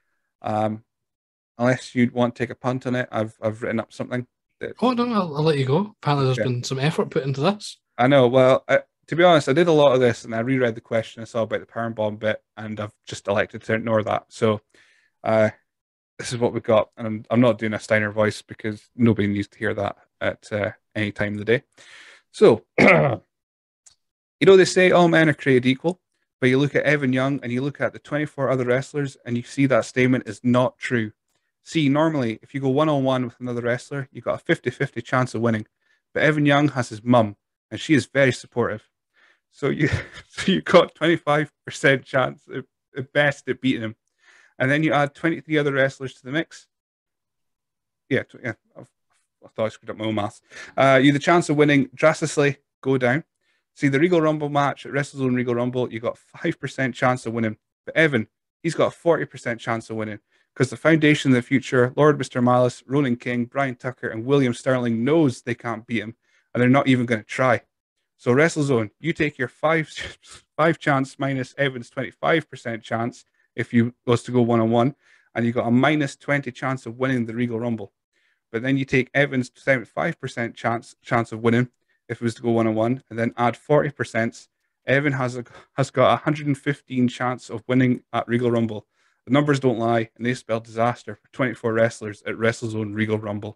Unless you'd want to take a punt on it, I've written up something. Oh, no, I'll let you go. Apparently there's been some effort put into this. I know. Well, to be honest, I did a lot of this and I reread the question I saw about the powerbomb bit and I've just elected to ignore that. So this is what we've got. And I'm not doing a Steiner voice because nobody needs to hear that at any time of the day. So, they say all men are created equal, but you look at Evan Young and you look at the 24 other wrestlers and you see that statement is not true. See, normally, if you go one-on-one with another wrestler, you've got a 50-50 chance of winning. But Evan Young has his mum, and she is very supportive. So you got 25% chance at best at beating him. And then you add 23 other wrestlers to the mix. Yeah, I thought I screwed up my own maths. You have the chance of winning drastically go down. See, the Regal Rumble match at WrestleZone Regal Rumble, you got 5% chance of winning. But Evan, he's got a 40% chance of winning. Because the foundation of the future, Lord Mr. Malice, Ronan King, Brian Tucker, and William Sterling knows they can't beat him, and they're not even going to try. So WrestleZone, you take your 5 chance minus Evan's 25% chance if you was to go one-on-one, and you got a minus 20 chance of winning the Regal Rumble. But then you take Evan's 75% chance of winning if it was to go one-on-one, and then add 40%. Evan has got 115 chance of winning at Regal Rumble. The numbers don't lie, and they spell disaster for 24 wrestlers at WrestleZone Regal Rumble.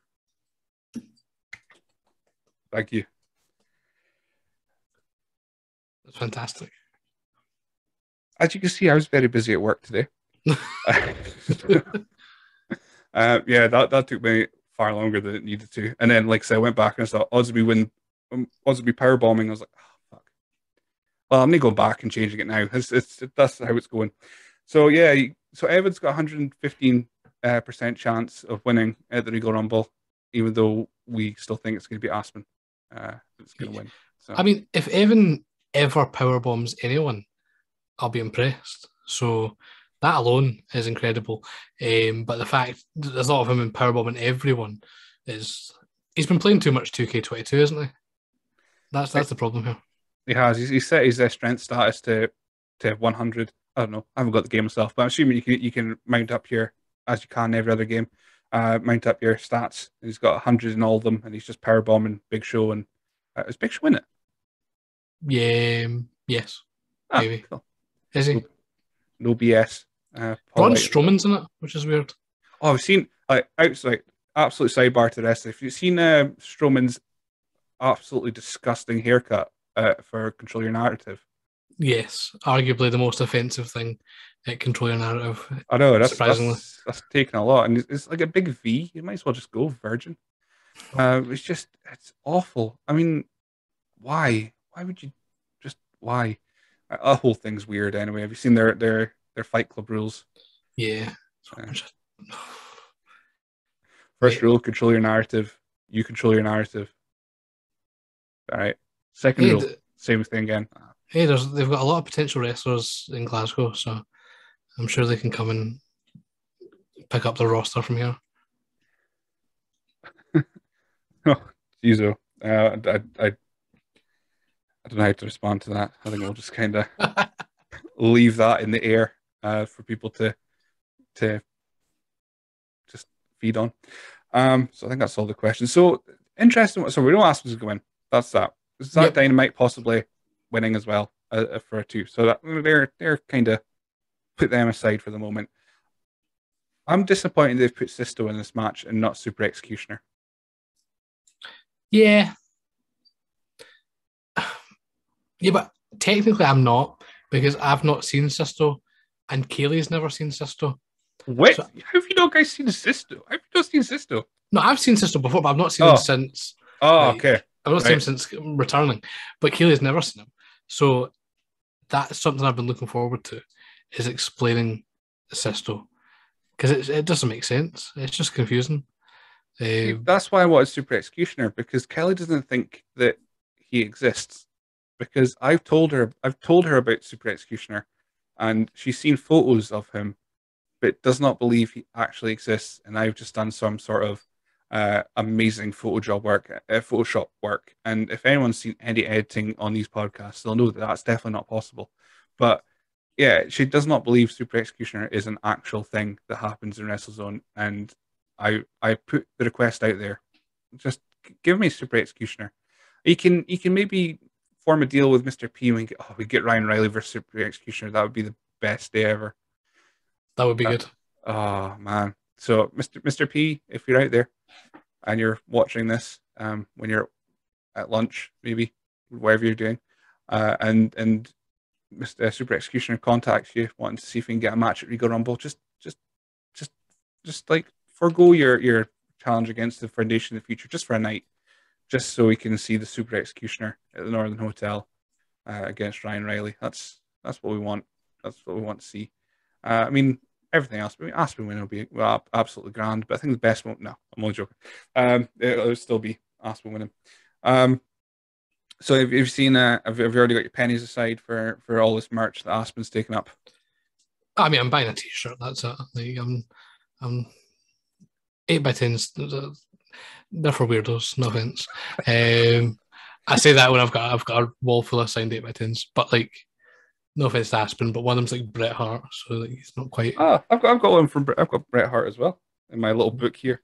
Thank you. That's fantastic. As you can see, I was very busy at work today. That took me far longer than it needed to. And then, like I said, I went back and I saw odds would be power bombing. I was like, oh, fuck. Well, I'm not going back and changing it now. That's how it's going. So yeah, so Evan's got 115% chance of winning at the Regal Rumble, even though we still think it's going to be Aspen that's going to win. So. I mean, if Evan ever power bombs anyone, I'll be impressed. So that alone is incredible. But the fact that there's a lot of him in power bombing everyone he's been playing too much 2K22, isn't he? That's the problem here. He has. He's set his strength status to 100. I don't know. I haven't got the game myself, but I'm assuming you can mount up your, as you can in every other game, mount up your stats. He's got 100 in all of them, and he's just power bombing Big Show, and is Big Show in it? Yeah. Yes. Maybe. Cool. Is he? No BS. Braun Strowman's in it, which is weird. Oh, I've seen outside absolute sidebar to the rest. If you've seen Strowman's absolutely disgusting haircut for Control Your Narrative. Yes, arguably the most offensive thing at Control Your Narrative. I know, that's taken a lot. And it's like a big V. You might as well just go virgin. It's awful. I mean, why? Why would you why? The whole thing's weird anyway. Have you seen their Fight Club rules? Yeah. First rule, control your narrative. You control your narrative. All right. Second Hey, rule, same thing again. hey, they've got a lot of potential wrestlers in Glasgow, so I'm sure they can come and pick up the roster from here. Oh, geez, I don't know how to respond to that. I think we'll just kind of leave that in the air for people to just feed on. So I think that's all the questions. So interesting. So we don't ask who's going. That's that. Is that Yep. Dynamite possibly winning as well for a two? So that they're kind of put them aside for the moment. I'm disappointed they've put Sisto in this match and not Super Executioner. Yeah. Yeah, but technically I'm not because I've not seen Sisto and Kaylee's never seen Sisto. What? So, How have you not guys seen Sisto? How have you not seen Sisto? no, I've seen Sisto before, but I've not seen him Oh, since. oh, Like, okay, I've not seen him right. since returning. But Kaylee's never seen him. So that's something I've been looking forward to, is explaining Sisto. Because it doesn't make sense. It's just confusing. See, that's why I wanted Super Executioner, because Kelly doesn't think that he exists. Because I've told her about Super Executioner, and she's seen photos of him, but does not believe he actually exists. And I've just done some sort of amazing Photoshop work. And if anyone's seen any editing on these podcasts, they'll know that that's definitely not possible. But yeah, she does not believe Super Executioner is an actual thing that happens in WrestleZone, and I put the request out there. Just give me Super Executioner. You can maybe form a deal with Mr. P and we get Ryan Riley versus Super Executioner. That would be the best day ever. that would be Uh, good. oh man. So Mr. P, if you're out there and you're watching this, when you're at lunch, maybe whatever you're doing, and Mr. Super Executioner contacts you wanting to see if we can get a match at Regal Rumble, just just like forego your challenge against the Foundation in the future just for a night, just so we can see the Super Executioner at the Northern Hotel against Ryan Riley. That's what we want. That's what we want to see. I mean, everything else. I mean, Aspen win will be absolutely grand, but I think the best one. No, I'm only joking. It'll still be Aspen winning. So have you seen? Have you already got your pennies aside for all this merch that Aspen's taken up? I mean, I'm buying a T-shirt. That's it. Like, I'm 8x10s. They're for weirdos. No offense. I say that when I've got a wall full of signed 8x10s, but like, no offense to Aspen, but one of them's like Bret Hart, so like, he's not quite. Ah, I've got one from I've got Bret Hart as well in my little book here.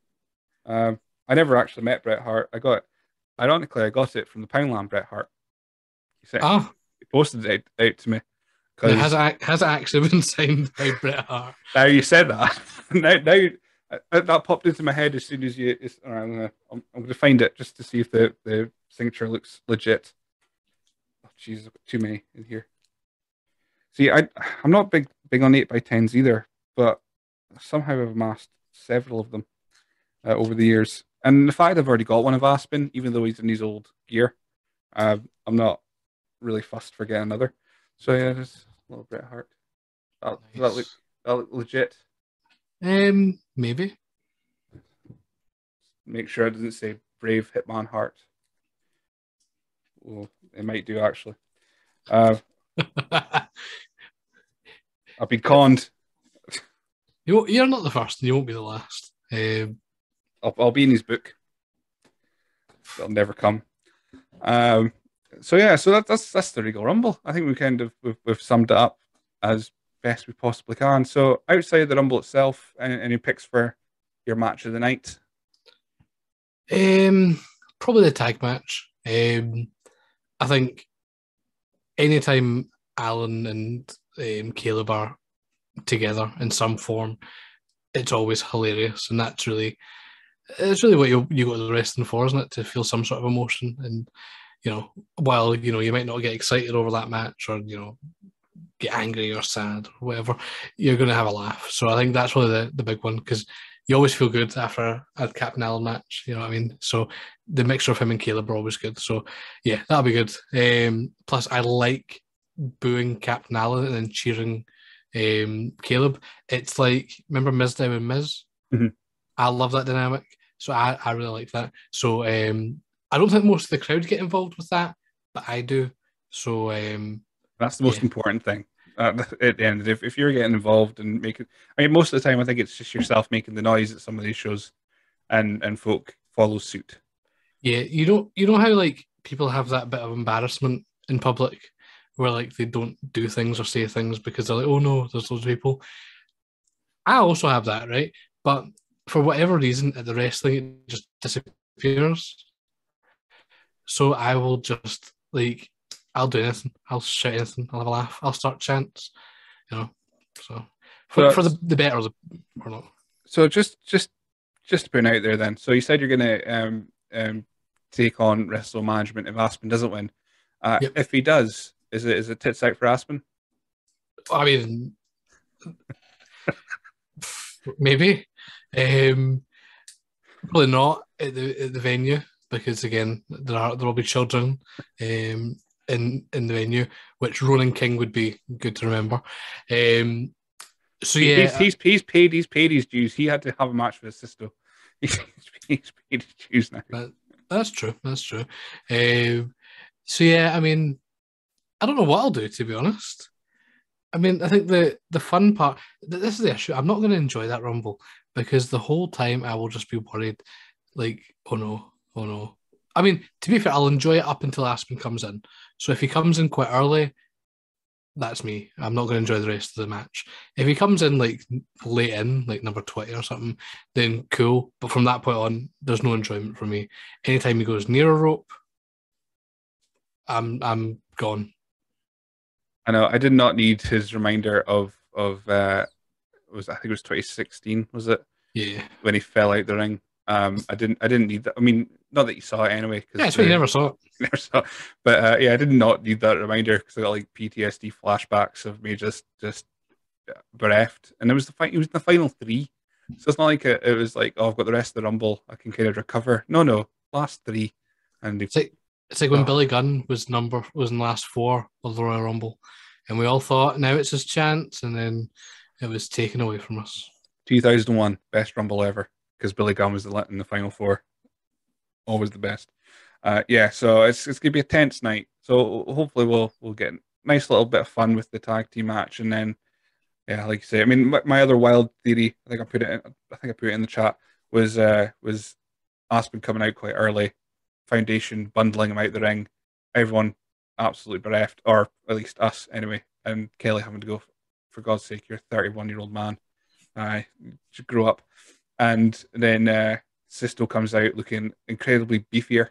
I never actually met Bret Hart. Ironically, I got it from the Poundland Bret Hart. Ah, He posted it out to me now because has it actually been signed by Bret Hart? now you said that. now that popped into my head as soon as you. I'm gonna find it just to see if the signature looks legit. Oh, jeez, I've got too many in here. See, I'm not big on 8x10s either, but somehow I've amassed several of them over the years. And the fact I've already got one of Aspen, even though he's in his old gear, I'm not really fussed for getting another. So yeah, just a little Bret Hart. Nice. That look legit. Maybe. Make sure it doesn't say Brave Hitman Hart. Well, it might do actually. Uh, I've been conned. You're not the first, and you won't be the last. I'll be in his book. It'll never come. So yeah, so that's the Regal Rumble. I think we've summed it up as best we possibly can. So outside the Rumble itself, any picks for your match of the night? Probably the tag match. I think anytime Alan and Caleb are together in some form, it's always hilarious, and it's really what you go to the wrestling for, isn't it? To feel some sort of emotion, and while you might not get excited over that match, or get angry or sad or whatever, you're going to have a laugh. So I think that's really the big one, because you always feel good after a Captain Allen match. You know what I mean? So the mixture of him and Caleb are always good. So yeah, that'll be good. Plus, I like booing Captain Allen and then cheering Caleb. It's like, remember Mizdow and Miz? Mhm. I love that dynamic. So I really like that. So I don't think most of the crowd get involved with that, but I do. So That's the most yeah. important thing. At the end, if you're getting involved and making, I mean, most of the time, I think it's just yourself making the noise at some of these shows, and folk follow suit. Yeah, you know how like people have that bit of embarrassment in public where like they don't do things or say things because they're like, oh no, there's loads of people. I also have that, right? But for whatever reason at the wrestling it just disappears. So I will just like I'll do anything. I'll shout anything. I'll have a laugh. I'll start chants, you know. So So, for the better or not. so just to put it out there, then. So you said you're gonna take on wrestle management if Aspen doesn't win. Yep. If he does, is it tits out for Aspen? I mean, maybe. Um, Probably not at the venue because again there'll be children in the venue, which Ronan King would be good to remember. So yeah, He's paid his dues. He had to have a match with his sister. He's paid his dues now. that's true. That's true. So yeah, I mean, I don't know what I'll do to be honest. I mean, I think the fun part. This is the issue. I'm not going to enjoy that rumble because the whole time I will just be worried, like, oh no, oh no. I mean, to be fair, I'll enjoy it up until Aspen comes in. So if he comes in quite early, that's me. I'm not going to enjoy the rest of the match. If he comes in like late in, like number 20 or something, then cool. But from that point on, there's no enjoyment for me. Anytime he goes near a rope, I'm gone. I know. I did not need his reminder of I think it was 2016, was it, Yeah. when he fell out the ring. I didn't need that. I mean, not that you saw it anyway, Yeah, because it's what you never saw it. never saw it. But yeah, I did not need that reminder because I got like PTSD flashbacks of me just bereft. And it was the fight. He was in the final three, so it's not like it was like, oh, I've got the rest of the rumble. I can kind of recover. No, no, last three, and he, It's like when oh, Billy Gunn was in the last four of the Royal Rumble, and we all thought now it's his chance, and then it was taken away from us. 2001 best rumble ever because Billy Gunn was in the final four. Always the best. Yeah, so it's gonna be a tense night. So hopefully we'll get a nice little bit of fun with the tag team match, and then yeah, like you say, I mean, my other wild theory, I think I put it in the chat, was Aspen coming out quite early, Foundation bundling him out the ring, everyone absolutely bereft, or at least us anyway, and Kelly having to go, for God's sake, you're a 31-year-old man, you should grow up, and then Sisto comes out looking incredibly beefier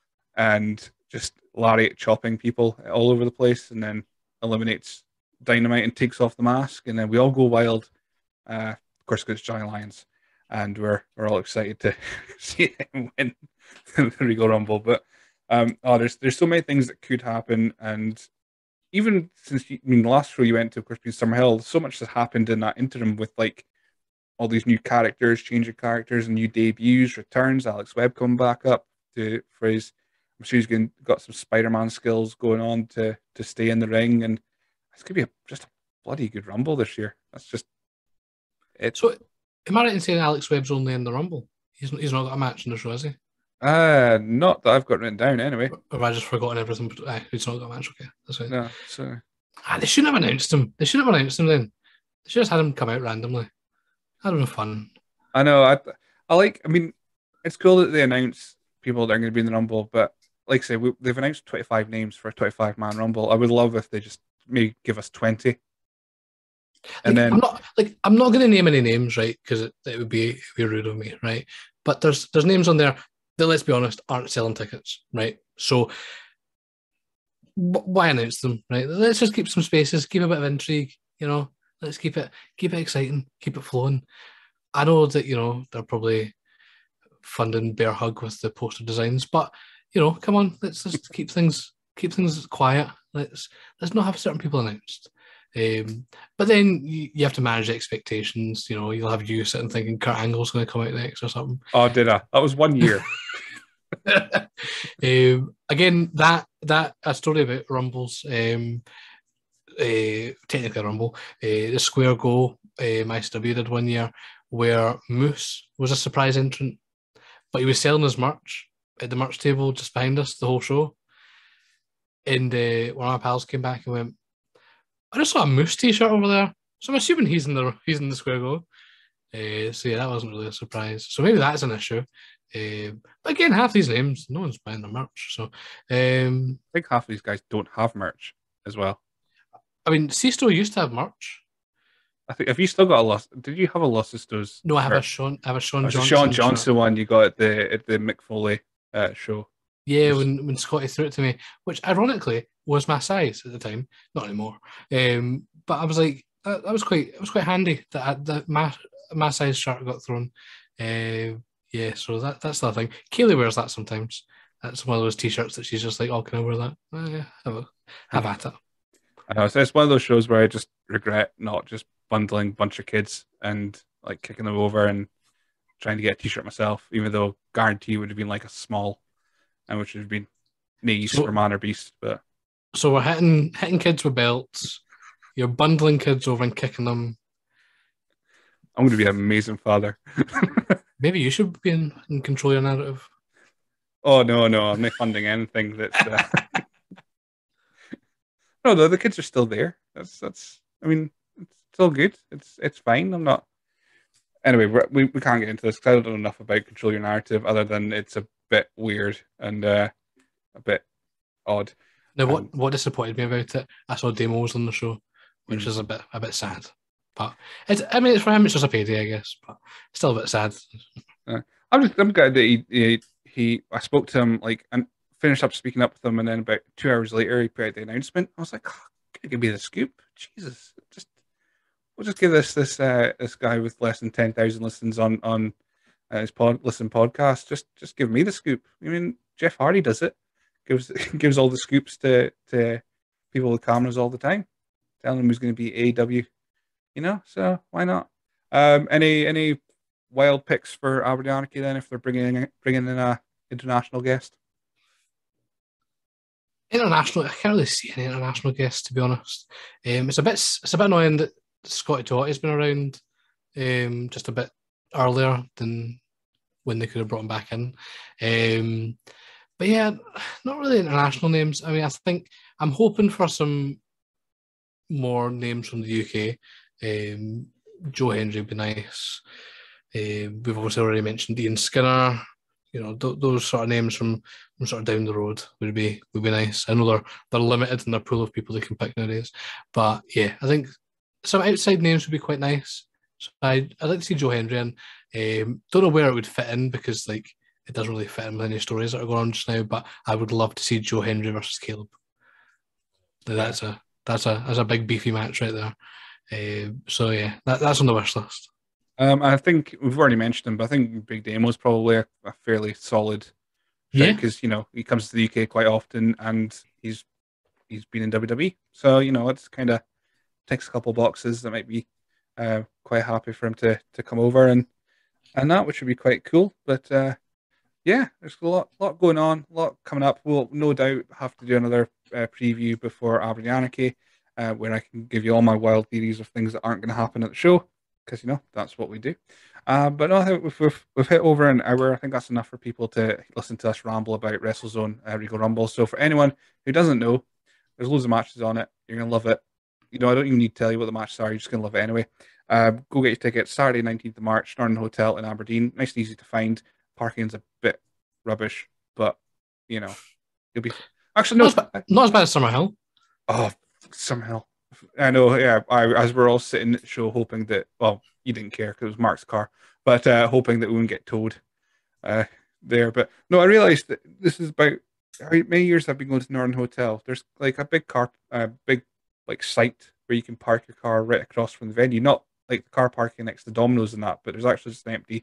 and just lariat chopping people all over the place, and then eliminates Dynamite and takes off the mask, and then we all go wild. Of course, because Johnny Lyons, and we're all excited to see him win the Regal Rumble. But there's so many things that could happen, and even since the last show you went to, of course, being Summer Hill, so much has happened in that interim with like all these new characters, changing characters, and new debuts, returns. Alex Webb coming back up for his. I'm sure got some Spider-Man skills going on to stay in the ring, and it's gonna be just a bloody good Rumble this year. That's just it. So, am I right in saying Alex Webb's only in the Rumble? He's not got a match in the show, has he? Not that I've got written down anyway. Or have I just forgotten everything? He's not got a match. Okay, that's right. No, so They shouldn't have announced him. They shouldn't have announced him then. They should have just had him come out randomly. That'd have been fun. I know. I like. I mean, it's cool that they announce people that are going to be in the Rumble, but like I say, they've announced 25 names for a 25-man Rumble. I would love if they just maybe give us 20. And Like, then I'm not going to name any names, right? Because it would be rude of me, right? But there's names on there that, let's be honest, aren't selling tickets, right? So why announce them, right? Let's just keep some spaces, keep a bit of intrigue, you know. Let's keep it exciting, keep it flowing. I know that they're probably funding Bear Hug with the poster designs, but come on, let's just keep things quiet. Let's not have certain people announced. But then you have to manage expectations. You'll have you sitting thinking Kurt Angle's going to come out next or something. oh, did I? That was 1 year. Again, that a story about Rumbles. technically a Rumble, the Square Go MySW did one year where Moose was a surprise entrant, but he was selling his merch at the merch table just behind us the whole show. And one of my pals came back and went, I just saw a Moose t-shirt over there. So I'm assuming he's in the Square Go. So yeah, that wasn't really a surprise. So maybe that's an issue. But again, half these names, no one's buying their merch. So I think half of these guys don't have merch as well. I mean, Sisto used to have merch. I think, have you still got a Los? Did you have a Los Estos? No, I have merch? a Sean Oh, Johnson. Sean Johnson shirt. one you got at the Mick Foley show. Yeah, when Scotty threw it to me, which ironically was my size at the time, not anymore. But I was like, that was quite handy that my size shirt got thrown. Yeah, so that's the thing. Kaylee wears that sometimes. That's one of those t-shirts that she's just like, oh, can I wear that? Yeah, have at it. I know, so it's one of those shows where I just regret not just bundling a bunch of kids and like kicking them over and trying to get a t-shirt myself, even though guarantee would have been like a small, and which would have been nice for Man or Beast. But so we're hitting kids with belts. You're bundling kids over and kicking them. I'm going to be an amazing father. Maybe you should be in control of your narrative. Oh no, I'm not funding anything that's. No, the kids are still there. That's. I mean, it's still good. It's fine. I'm not. Anyway, we can't get into this because I don't know enough about control your narrative, other than it's a bit weird and a bit odd. Now, what disappointed me about it? I saw demos on the show, which is a bit sad. But it's for him, it's just a payday, I guess. But still a bit sad. I'm glad that I spoke to him and finished up speaking up with him, and then about 2 hours later he put out the announcement. I was like, give me the scoop, Jesus! We'll just give this guy with less than 10,000 listens on his podcast. Just give me the scoop. I mean, Jeff Hardy does it. Gives all the scoops to people with cameras all the time, telling them who's going to be AEW. So why not? Any wild picks for Aberdeen then if they're bringing in a international guest? International, I can't really see any international guests, to be honest. It's a bit annoying that Scotty Tottie's been around just a bit earlier than when they could have brought him back in. But yeah, not really international names. I mean, I think I'm hoping for some more names from the UK. Joe Hendry would be nice. We've obviously already mentioned Ian Skinner. Those sort of names from sort of down the road would be nice. I know they're limited in their pool of people they can pick nowadays, but yeah, I think some outside names would be quite nice. So I'd like to see Joe Hendry in. Don't know where it would fit in because it doesn't really fit in with any stories that are going on just now. But I would love to see Joe Hendry versus Caleb. That's a big beefy match right there. So yeah, that's on the wish list. I think we've already mentioned him, but I think Big Damo's probably a fairly solid shout because he comes to the UK quite often and he's been in WWE, so it's kind of ticks a couple boxes that might be quite happy for him to come over and that, which would be quite cool. But yeah, there's a lot going on, a lot coming up. We'll no doubt have to do another preview before Aberdeen where I can give you all my wild theories of things that aren't going to happen at the show. Because that's what we do. But no, I think we've hit over an hour. I think that's enough for people to listen to us ramble about WrestleZone Regal Rumble. So for anyone who doesn't know, there's loads of matches on it. You're gonna love it. I don't even need to tell you what the matches are. You're just gonna love it anyway. Go get your tickets. Saturday, 19th of March, Northern Hotel in Aberdeen. Nice and easy to find. Parking's a bit rubbish, but you'll be. Actually, no, not as bad as Summerhill. Oh, Summerhill. I know, yeah. As we're all sitting at the show, hoping that, well, you didn't care because it was Mark's car, but hoping that we wouldn't get towed there. But no, I realised that this is about how many years I've been going to Northern Hotel. There's like a big site where you can park your car right across from the venue, not like the car parking next to Domino's and that, but there's actually just an empty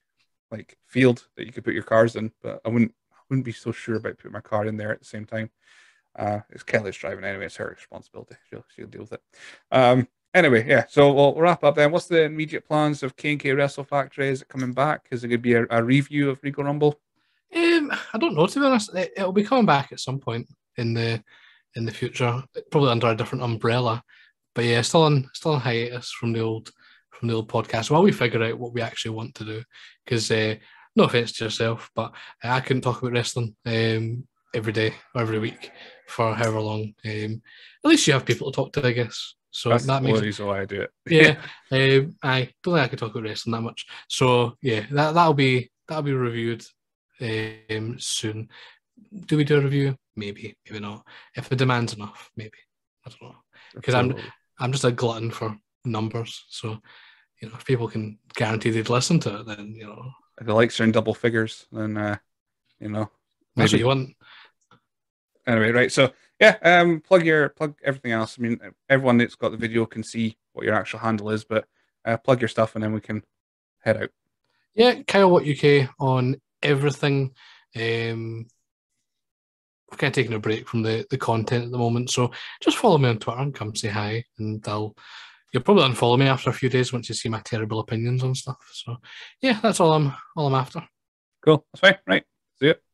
field that you could put your cars in. But I wouldn't be so sure about putting my car in there at the same time. It's Kelly's driving anyway. It's her responsibility. She'll deal with it. Anyway, yeah. So we'll wrap up then. What's the immediate plans of K&K Wrestle Factory? Is it coming back? Is it going to be a review of Regal Rumble? I don't know, to be honest. It'll be coming back at some point in the in the future, probably under a different umbrella. But yeah, still on hiatus from the old podcast while we figure out what we actually want to do. Because no offense to yourself, but I couldn't talk about wrestling every day or every week for however long. At least you have people to talk to, I guess. So That's that the makes reason why I do it. yeah. I don't think I could talk about wrestling that much. So yeah, that'll be reviewed soon. Do we do a review? Maybe, maybe not. If the demand's enough, maybe. I don't know. Because I'm just a glutton for numbers. So, if people can guarantee they'd listen to it, then If the likes are in double figures, then that's maybe. what you want. Anyway, right. So yeah, plug everything else. I mean, everyone that's got the video can see what your actual handle is, but plug your stuff and then we can head out. Yeah, Kyle Watt UK on everything. I've kind of taken a break from the content at the moment, so just follow me on Twitter and come say hi, and you'll probably unfollow me after a few days once you see my terrible opinions on stuff. So yeah, that's all I'm after. Cool. That's fine. Right. See ya.